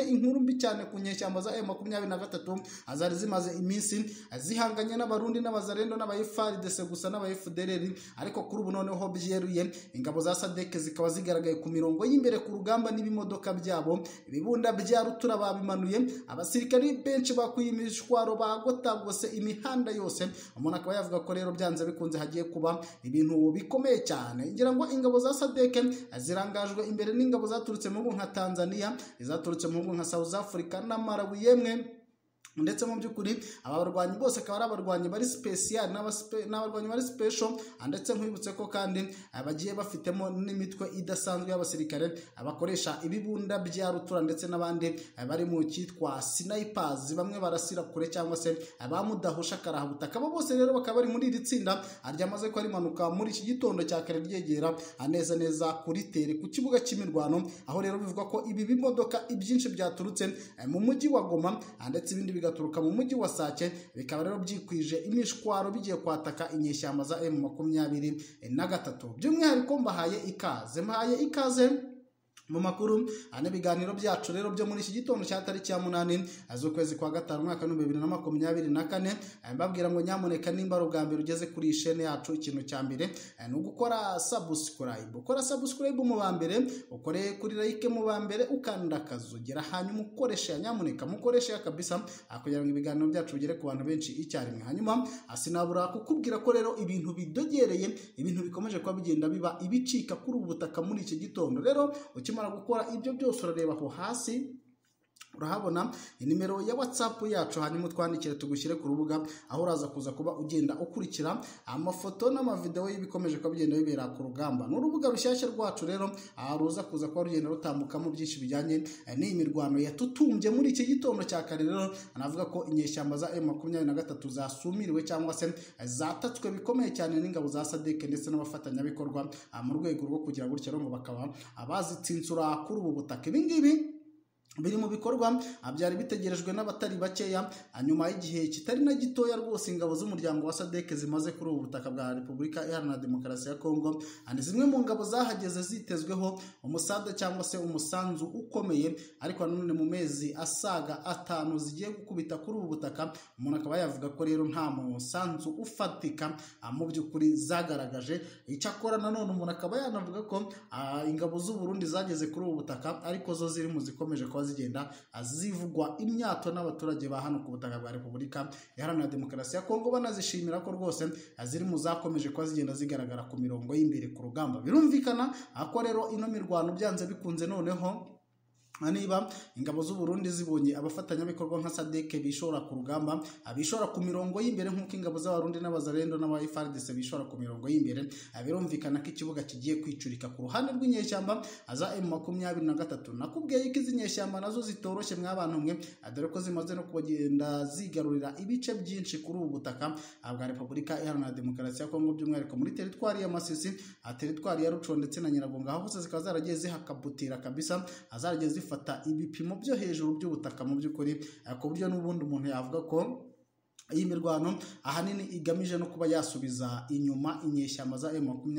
cyane ku nyeshyamba za M23 azari zimaze iminsi zihanganye n'abarundi n'abazarendo n'aba FARDC gusa n'aba FDLR, ariko kuri ubu noneho byeruye ingabo za SADC zikaba zigaragaye ku mirongo y'imbere ku rugamba n'ibimodoka byabo, ibibunda bya rutura babimanuye, abasirikari benshi bakuye imishwaro bagotagose imihanda yose. Umuntu akaba yavuga ko rero byanze bikunze hagiye kuba ibintu bikomeye cyane. Ngira ngo ingabo za SADC zirangajwe imbere n'ingabo zaturutse mu bihugu nka Tanzania, izaturutse mu bihugu nka South Africa na Malawi, yemwe ndetse mu by'ukuri aba barwanyi bose akaba ari abarwanyi bari special n'abarwanyi bari special, ndetse nkwibutse ko kandi bagiye bafitemo n'imitwe idasanzwe y'abasirikare abakoresha ibibunda bya rutura, ndetse n'abandi bari mu cyitwa snipers, bamwe barasira kure cyangwa se abamudahusha karahabutaka. Abo bose rero bakaba bari muri iri tsinda ryamaze ko ari manuka muri iki gitondo cya kare ryegera neza kuri tere ku kibuga cy'imirwano, aho rero bivuga ko ibi bimodoka ibyinshi byaturutse mu mujyi wa Goma, ndetse ibindi bigaturuka mu mujyi wa Sake, bikaba rero byikwije imishwaro bigiye kwataka inyeshyamba za M23. By'umwihariko mbahaye ikaze mu makuru n'ibiganiro byacu rero byo muri iki gitondo cya tariki ya 8 z'ukwezi kwa gatanu mwaka 2024, mbabwira ngo nyamuneka nimba ari ubwa mbere ugeze kuri chaîne yacu, ikintu cya mbere ni ugukora subscribe mu ba mbere, ukore kuri like mu ba mbere, ukanda akazogera, hanyuma ukoresha nyamuneka mukoresha kabisa kugira ngo ibiganiro byacu bigere ku bantu benshi icyarimwe. Hanyuma asinabura kukubwira ko rero ibintu bidogereye, ibintu bikomeje kuba bigenda biba ibicika kuri ubu butaka muri iki gitondo. Rero ukimara gukora ibyo byose urareba aho hasi urahabona inimero ya WhatsApp yacu, hanyuma twandikire tugushyire ku rubuga, aho uraza kuza kuba ugenda ukurikira amafoto n'amavideo y'ibikomeje kuba bigenda bibera ku rugamba. N'urubuga rushyashya rwacu rero ruza kuza kuba rugenda rutambukamo byinshi bijyanye n'iyi mirwano yatutumbye muri iki gitondo cya kare. Rero anavuga ko inyeshyamba za M23 zasumiriwe cyangwa se zatatswe bikomeye cyane n'ingabo za SADC ndetse n'abafatanyabikorwa mu rwego rwo kugira gutya ngo bakaba abazitsinsura kuri ubu butaka. Ibingibi biri mu bikorwa byari bitegerejwe n'abatari bakeya, nyuma y'igihe kitari na gitoya rwose ingabo z'umuryango wa SADC zimaze kuri ubu butaka bwa Repubulika Iharanira Demokarasi ya Kongo. Zimwe mu ngabo zahageze zitezweho umusada cyangwa se umusanzu ukomeye, ariko nanone mu mezi asaga 5 zigiye gukubita kuri ubu butaka, umuntu akaba yavuga ko rero nta musanzu ufatika mu by'ukuri zagaragaje. Icyakora nanone umuntu akaba yanavuga ko ingabo z'u Burundi zageze kuri ubu butaka, ariko zo ziri mu zikomeje kuba zigenda zivugwa imyato n'abaturage ba hano ku butaka bwa Repubulika Iharanira Demokarasi ya Kongo, banazishimira ko rwose ziri mu zakomeje kuba zigenda zigaragara ku mirongo y'imbere ku rugamba. Birumvikana ko rero ino mirwano byanze bikunze noneho niba ingabo z'u Burundi zibonye abafatanyabikorwa nka SADC bishora ku rugamba, abishora ku mirongo y'imbere nk'uko ingabo z'abarundi n'abazarendo n'aba FARDC bishora ku mirongo y'imbere, birumvikana ko ikibuga kigiye kwicurika ku ruhande rw'inyeshyamba za M23. Nakubwiye ko izi nyeshyamba nazo zitoroshye mwabantu mwe, dore ko zimaze no kugenda zigarurira ibice byinshi kuri ubu butaka bwa Repubulika Iharanira Demokarasi ya Kongo, by'umwihariko muri teritwari ya Masisi, teritwari ya Ruco ndetse na Nyiragongo, aho hose zikaba zaragiye zihakabutira kabisa, zaragiye zifata ibipimo byo hejuru by'ubutaka mu by'ukuri, ku buryo n'ubundi umuntu yavuga ko iyi mirwano ahanini igamije no kuba yasubiza inyuma inyeshyamba za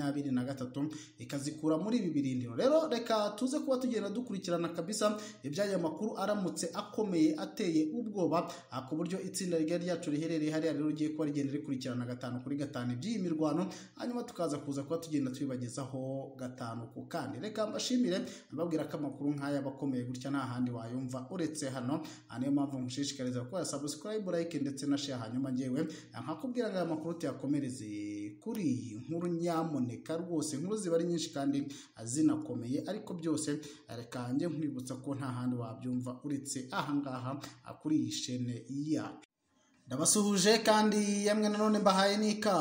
M23 ikazikura muri ibi birindiro. Rero reka tuze kuba tugenda dukurikirana kabisa iby'aya makuru aramutse akomeye ateye ubwoba, ku buryo itsinda rigari ryacu riherereye hariya rero rigiye kuba rigenda rikurikirana 5/5 iby'iyi mirwano, hanyuma tukaza kuza kuba tugenda tubibagezaho 5 ku kandi. Reka mbashimire mbabwira ko amakuru nk'aya bakomeye gutya nta handi wayumva uretse hano, niyo mpamvu mushishikariza gukora subscribe, like ndetse na share, hanyuma ngewe nkakubwira ngo aya makuru tuyakomereze kuri iyi nkuru. Nyamuneka rwose inkuru ziba ari nyinshi kandi zinakomeye, ariko byose reka njye nkwibutsa ko nta handi wabyumva uretse ahangaha kuri iyi shene yacu. Ndabasuhuje kandi yemwe nanone mbahaye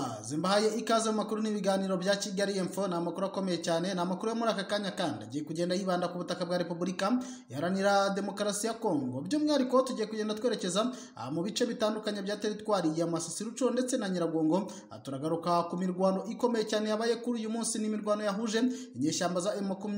ikaze mu makuru n'ibiganiro bya Kigali Info. Ni amakuru akomeye cyane, ni amakuru yo muri aka kanya kandi agiye kugenda yibanda ku butaka bwa Repubulika Iharanira Demokarasi ya Kongo. By'umwihariko tugiye kugenda twerekeza mu bice bitandukanye bya teritwari ya Masisi, Ruco ndetse na Nyiragongo. Turagaruka ku mirwano ikomeye cyane yabaye kuri uyu munsi, ni imirwano yahuje inyeshyamba za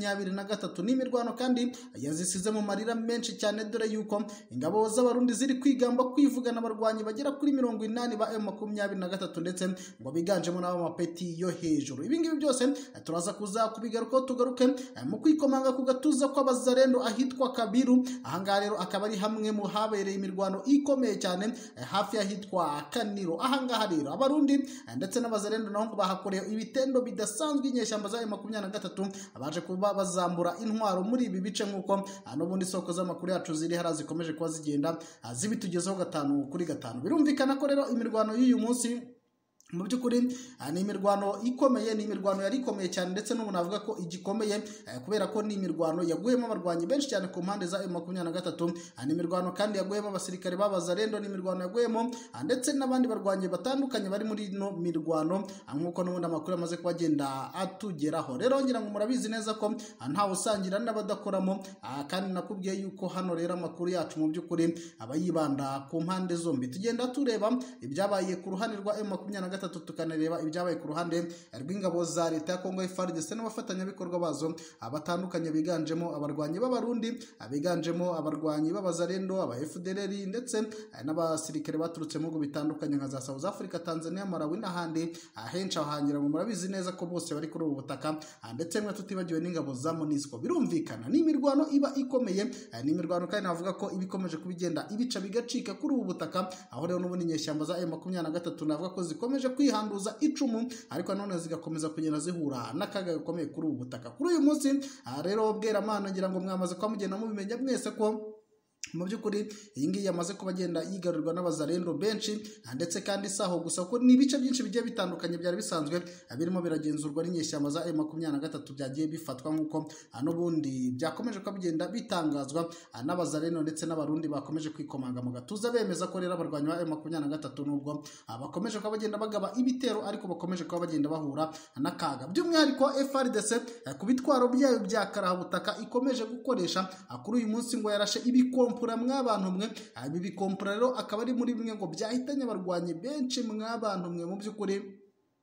M23, ni imirwano kandi yazisize mu marira menshi cyane, dore yuko ingabo z'abarundi ziri kwigamba kwivugana abarwanyi bagera kuri 80 ba M23 ndetse ngo biganjemo n'abo mapeti yo hejuru. Ibi ngibi byose turaza kuza kubigaruka, tugaruke mu kwikomanga ku gatuza kw'abazarendo ahitwa Kabiru. Ahangaha rero akaba ari hamwe mu habereye imirwano ikomeye cyane hafi y'ahitwa Kaniro. Ahangaha rero abarundi ndetse n'abazarendo naho bahakoreye ibitendo bidasanzwe inyeshyamba za M23 abaje kuba bazambura intwaro muri ibi bice, nk'uko n'ubundi soko z'amakuru yacu ziri hara zikomeje kuba zigenda zibitugezaho 5/5. Birumvikana ko rero imirwano y'uyu munsi mu by'ukuri ni imirwano ikomeye, ni imirwano yari ikomeye cyane, ndetse n'ubu navuga ko igikomeye kubera ko ni imirwano yaguyemo abarwanyi benshi cyane ku mpande za M23. Ni imirwano kandi yaguyemo abasirikare b'abazarendo, ni imirwano yaguyemo ndetse n'abandi barwanyi batandukanye bari muri ino mirwano, nk'uko n'ubundi amakuru amaze kubagenda atugeraho. Rero ngira ngo murabizi neza ko ntawe usangira n'abadakoramo, kandi nakubwiye yuko hano rero amakuru yacu mu by'ukuri aba yibanda ku mpande zombi. Tugenda tureba ibyabaye ku ruhande rwa M23, tukanareba ibyabaye ku ruhande rw'ingabo za leta ya Kongo FARDC n'abafatanyabikorwa bazo batandukanye, biganjemo abarwanyi b'abarundi, biganjemo abarwanyi b'abazarendo, aba FDLR ndetse n'abasirikare baturutse mu bihugu bitandukanye nka za South Africa, Tanzania, Malawi n'ahandi henshi. Ahangira ngo murabizi neza ko bose bari kuri ubu butaka, ndetse mwe tutibagiwe n'ingabo za MONUSCO. Birumvikana ni imirwano iba ikomeye, ni imirwano kandi navuga ko ibikomeje kubigenda ibica bigacika kuri ubu butaka, aho rero n'ubundi inyeshyamba za M23 navuga ko zikomeje kwihanduza icumu, ariko none zigakomeza kugenda zihura n'akaga gakomeye kuri ubu butaka. Kuri uyu munsi rero Bweramana ngira ngo mwamaze kwa mugenda mubimenya mwese ko mu by'ukuri iyi ngiyi yamaze kuba agenda yigarurirwa n'abazarendo benshi, ndetse kandi saho gusa ko n'ibice byinshi bigiye bitandukanye byari bisanzwe birimo biragenzurwa n'inyeshyamba za M23 byagiye bifatwa, nk'uko n'ubundi byakomeje kuba bigenda bitangazwa n'abazarendo ndetse n'abarundi bakomeje kwikomanga mu gatuza, bemeza ko rero abarwanyi ba M23 nubwo bakomeje kuba bagenda bagaba ibitero, ariko bakomeje kuba bagenda bahura n'akaga. By'umwihariko FARDC ku bitwaro byayo bya karahabutaka ikomeje gukoresha kuri uyu munsi ngo yarashe ibikompura mw'abantu mwe. Ibi bikompura rero akaba ari muri bimwe ngo byahitanye abarwanyi benshi mw'abantu mwe. Mu by'ukuri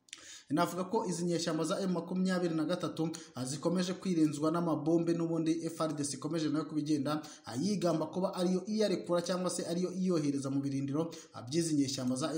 navuga ko izi nyeshyamba za M23 zikomeje kwirenzwa n'amabombe, n'ubundi FARDC ikomeje nayo kubigenda yigamba kuba ariyo iyarekura cyangwa se ariyo iyohereza mu birindiro by'izi nyeshyamba za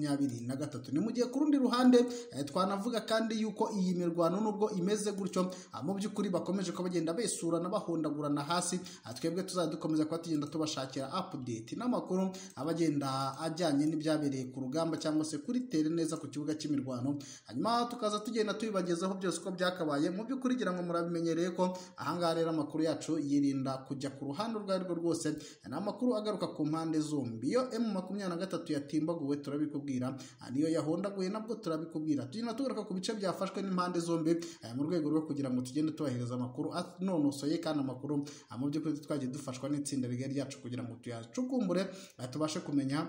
M23. Ni mu gihe ku rundi ruhande twanavuga kandi yuko iyi mirwano nubwo imeze gutyo, mu by'ukuri bakomeje ko bagenda besurana bahondagurana hasi. Twebwe tuzadukomeza kuba tugenda tubashakira update n'amakuru abagenda ajyanye n'ibyabereye ku rugamba cyangwa se kuri tere neza ku kibuga cy'imirwano, hanyuma hanyuma tukaza tugenda tubibagezaho byose uko byakabaye. Mu by'ukuri kugira ngo murabimenyereye ko ahangaha rero amakuru yacu yirinda kujya ku ruhande urwo ari rwo rwose, ni amakuru agaruka ku mpande zombi. Iyo M23 yatimbaguwe turabikubwira, niyo yahondaguye nabwo turabikubwira. Tugenda tugaruka ku bice byafashwe n'impande zombi mu rwego rwo kugira ngo tugende tubahereza amakuru anonosoye kandi amakuru mu by'ukuri twagiye dufashwa n'itsinda rigari ryacu kugira ngo tuyacukumbure tubashe kumenya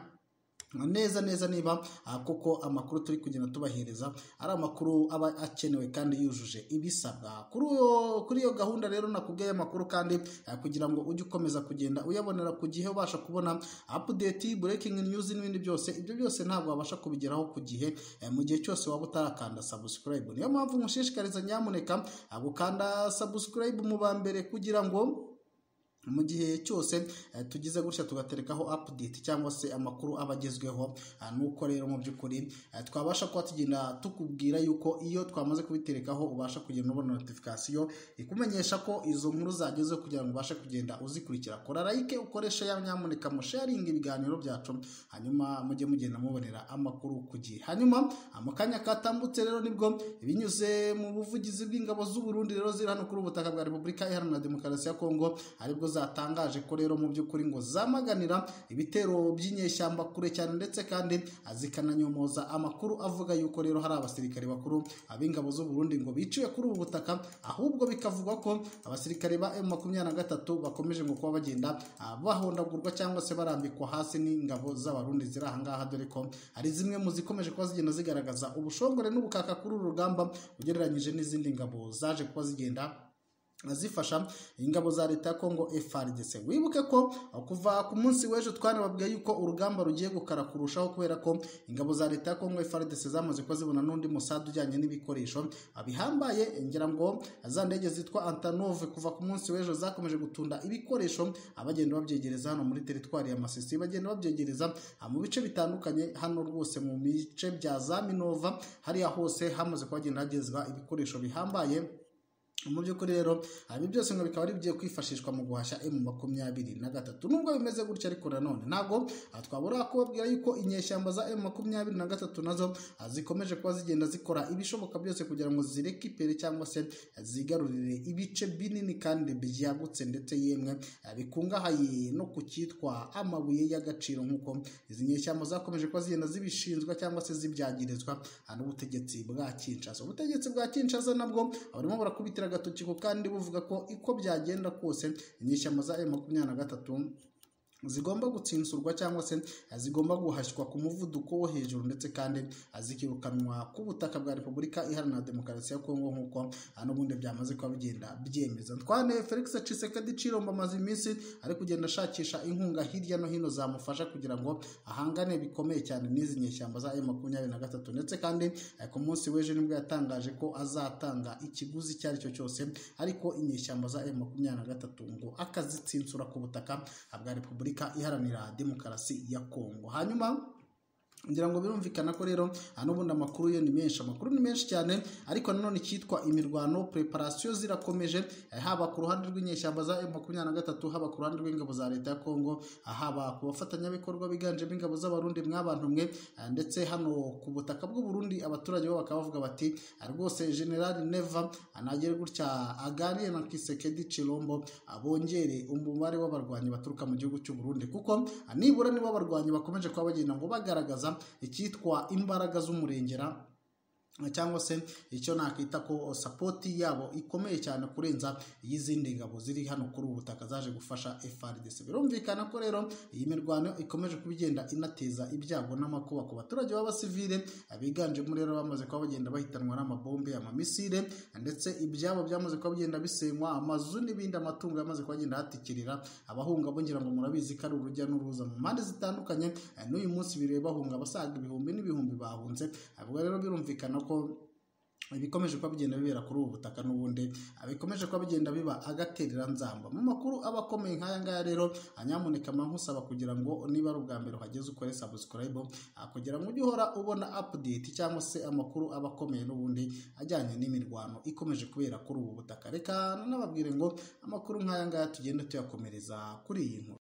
neza niba koko amakuru turi kugenda tubahereza ari amakuru aba akenewe kandi yujuje ibisabwa. Kuri iyo gahunda rero nakubwiye amakuru kandi kugira ngo ujye ukomeza kugenda uyabonera ku gihe, ubasha kubona update, breaking news n'ibindi byose. Ibyo byose ntabwo wabasha kubigeraho ku gihe mu gihe cyose waba utarakanda subscribe. Niyo mpamvu mushishikariza nyamuneka gukanda subscribe mu ba mbere kugira ngo mu gihe cyose tugize gutya tugaterekaho update cyangwa se amakuru abagezweho. Nuko rero mu by'ukuri twabasha kuba tugenda tukubwira yuko iyo twamaze kubiterekaho ubasha kugenda ubona notification ikumenyesha ko izo nkuru zagezeho kugira ngo ubashe kugenda uzikurikira. Kora like, ukoresha nyamuneka mu sharing ibiganiro byacu, hanyuma mujye mugenda mubonera amakuru ku gihe. Hanyuma mu kanya katambutse rero nibwo binyuze mu buvugizi bw'ingabo z'u Burundi rero ziri hano kuri ubutaka bwa Repubulika Iharanira Demokarasi ya Kongo aribwo zatangaje ko rero mu by'ukuri ngo zamaganira ibitero by'inyeshyamba kure cyane, ndetse kandi zikananyomoza amakuru avuga yuko rero hari abasirikare bakuru ab'ingabo z'u Burundi ngo biciwe kuri ubu butaka, ahubwo bikavugwa ko abasirikare ba M23 bakomeje ngo kuba bagenda bahondagurwa cyangwa se barambikwa hasi n'ingabo z'abarundi ziri ahangaha, dore ko ari zimwe mu zikomeje kuba zigenda zigaragaza ubushongore n'ubukaka kuri uru rugamba ugereranyije n'izindi ngabo zaje kuba zigenda zifasha ingabo za leta ya Kongo FARDC. Wibuke ko kuva ku munsi w'ejo twanababwiye yuko urugamba rugiye gukara kurushaho, kubera ko ingabo za leta ya Kongo FARDC zamaze ko zibona n'undi musada ujyanye n'ibikoresho bihambaye. Ngira ngo za ndege zitwa Antonov kuva ku munsi w'ejo zakomeje gutunda ibikoresho abagenda babyegereza hano muri teritwari ya Masisi, bagenda babyegereza mu bice bitandukanye hano rwose mu bice bya za Minova, hariya hose hamaze kubagenda hagezwa ibikoresho bihambaye. Mu by'ukuri rero ibi byose ngo bikaba ari bigiye kwifashishwa mu guhashya M23. Nubwo bimeze gutya ariko nanone ntabwo twabura kubabwira yuko inyeshyamba za M23 nazo zikomeje kuba zigenda zikora ibishoboka byose kugira ngo zirekipere cyangwa se zigarurire ibice binini kandi byagutse, ndetse yemwe bikungahaye no ku cyitwa amabuye y'agaciro, nk'uko izi nyeshyamba zakomeje kuba zigenda zibishinzwa cyangwa se zibyagirizwa n'ubutegetsi bwa Kinshasa. Ubutegetsi bwa Kinshasa nabwo barimo barakubitira agatoki kandi buvuga ko uko byagenda kose inyeshyamba za M23 zigomba gutsinsurwa cyangwa se zigomba guhashywa ku muvuduko wo hejuru, ndetse kandi zikirukanwa ku butaka bwa Repubulika Iharanira Demokarasi ya Kongo, nk'uko n'ubundi byamaze kuba bigenda byemeza. Twane Felix Tshisekedi Tshilombo amaze iminsi ari kugenda ashakisha inkunga hirya no hino zamufasha kugira ngo ahangane bikomeye cyane n'izi nyeshyamba za M23, ndetse kandi ku munsi w'ejo nibwo yatangaje ko azatanga ikiguzi icyo ari cyo cyose, ariko inyeshyamba za M23 ngo akazitsinsura ku butaka bwa Repubulika Iharanira Demokarasi ya Kongo. Hanyuma ngira ngo birumvikana ko rero n'ubundi amakuru yo ni menshi cyane, ariko nanone cyitwa imirwano preparation zirakomeje, haba ku ruhande rw'inyeshyamba za M23, haba ku ruhande rw'ingabo za leta ya Kongo, haba ku bafatanyabikorwa biganjemo ingabo z'abarundi mw'abantu mwe, ndetse hano ku butaka bw'u Burundi abaturage bo bakaba bavuga bati rwose General Neva anagere gutya aganire na Tshisekedi Tshilombo abongere umubare w'abarwanyi baturuka mu gihugu cy'u Burundi, kuko nibura nibo abarwanyi bakomeje kuba bagenda ngo bagaragaza icyitwa imbaraga z'umurengera, cyangwa se icyo nakita ko sapoti yabo ikomeye cyane kurenza y'izindi ngabo ziri hano kuri ubu butaka zaje gufasha FARDC. Birumvikana ko rero iyi mirwano ikomeje kubigenda inateza ibyago n'amakuba ku baturage b'abasivile abiganjemo rero bamaze kuba bagenda bahitanwa n'amabombe, amamisire, ndetse ibyabo byamaze kuba bigenda bisenywa, amazu n'ibindi, amatungo yamaze kuba agenda hatikirira abahunga. Bongira ngo murabizi ko ari urujya n'uruza mu mpande zitandukanye, n'uyu munsi bireba bahunga basaga ibihumbi n'ibihumbi bahunze. Ubwo rero birumvikana ko ibikomeje kuba bigenda bibera kuri ubu butaka, n'ubundi bikomeje kuba bigenda biba agaterera nzamba. Mu makuru aba akomeye nk'aya ngaya rero nyamuneka nkusaba kugira ngo niba ari ubwa mbere uhageze ukore subscribe, kugira ngo ujye uhora ubona update cyangwa se amakuru aba akomeye n'ubundi ajyanye n'imirwano ikomeje kubera kuri ubu butaka. Reka nanababwire ngo amakuru nk'aya ngaya tugenda tuyakomereza kuri iyi nkuru.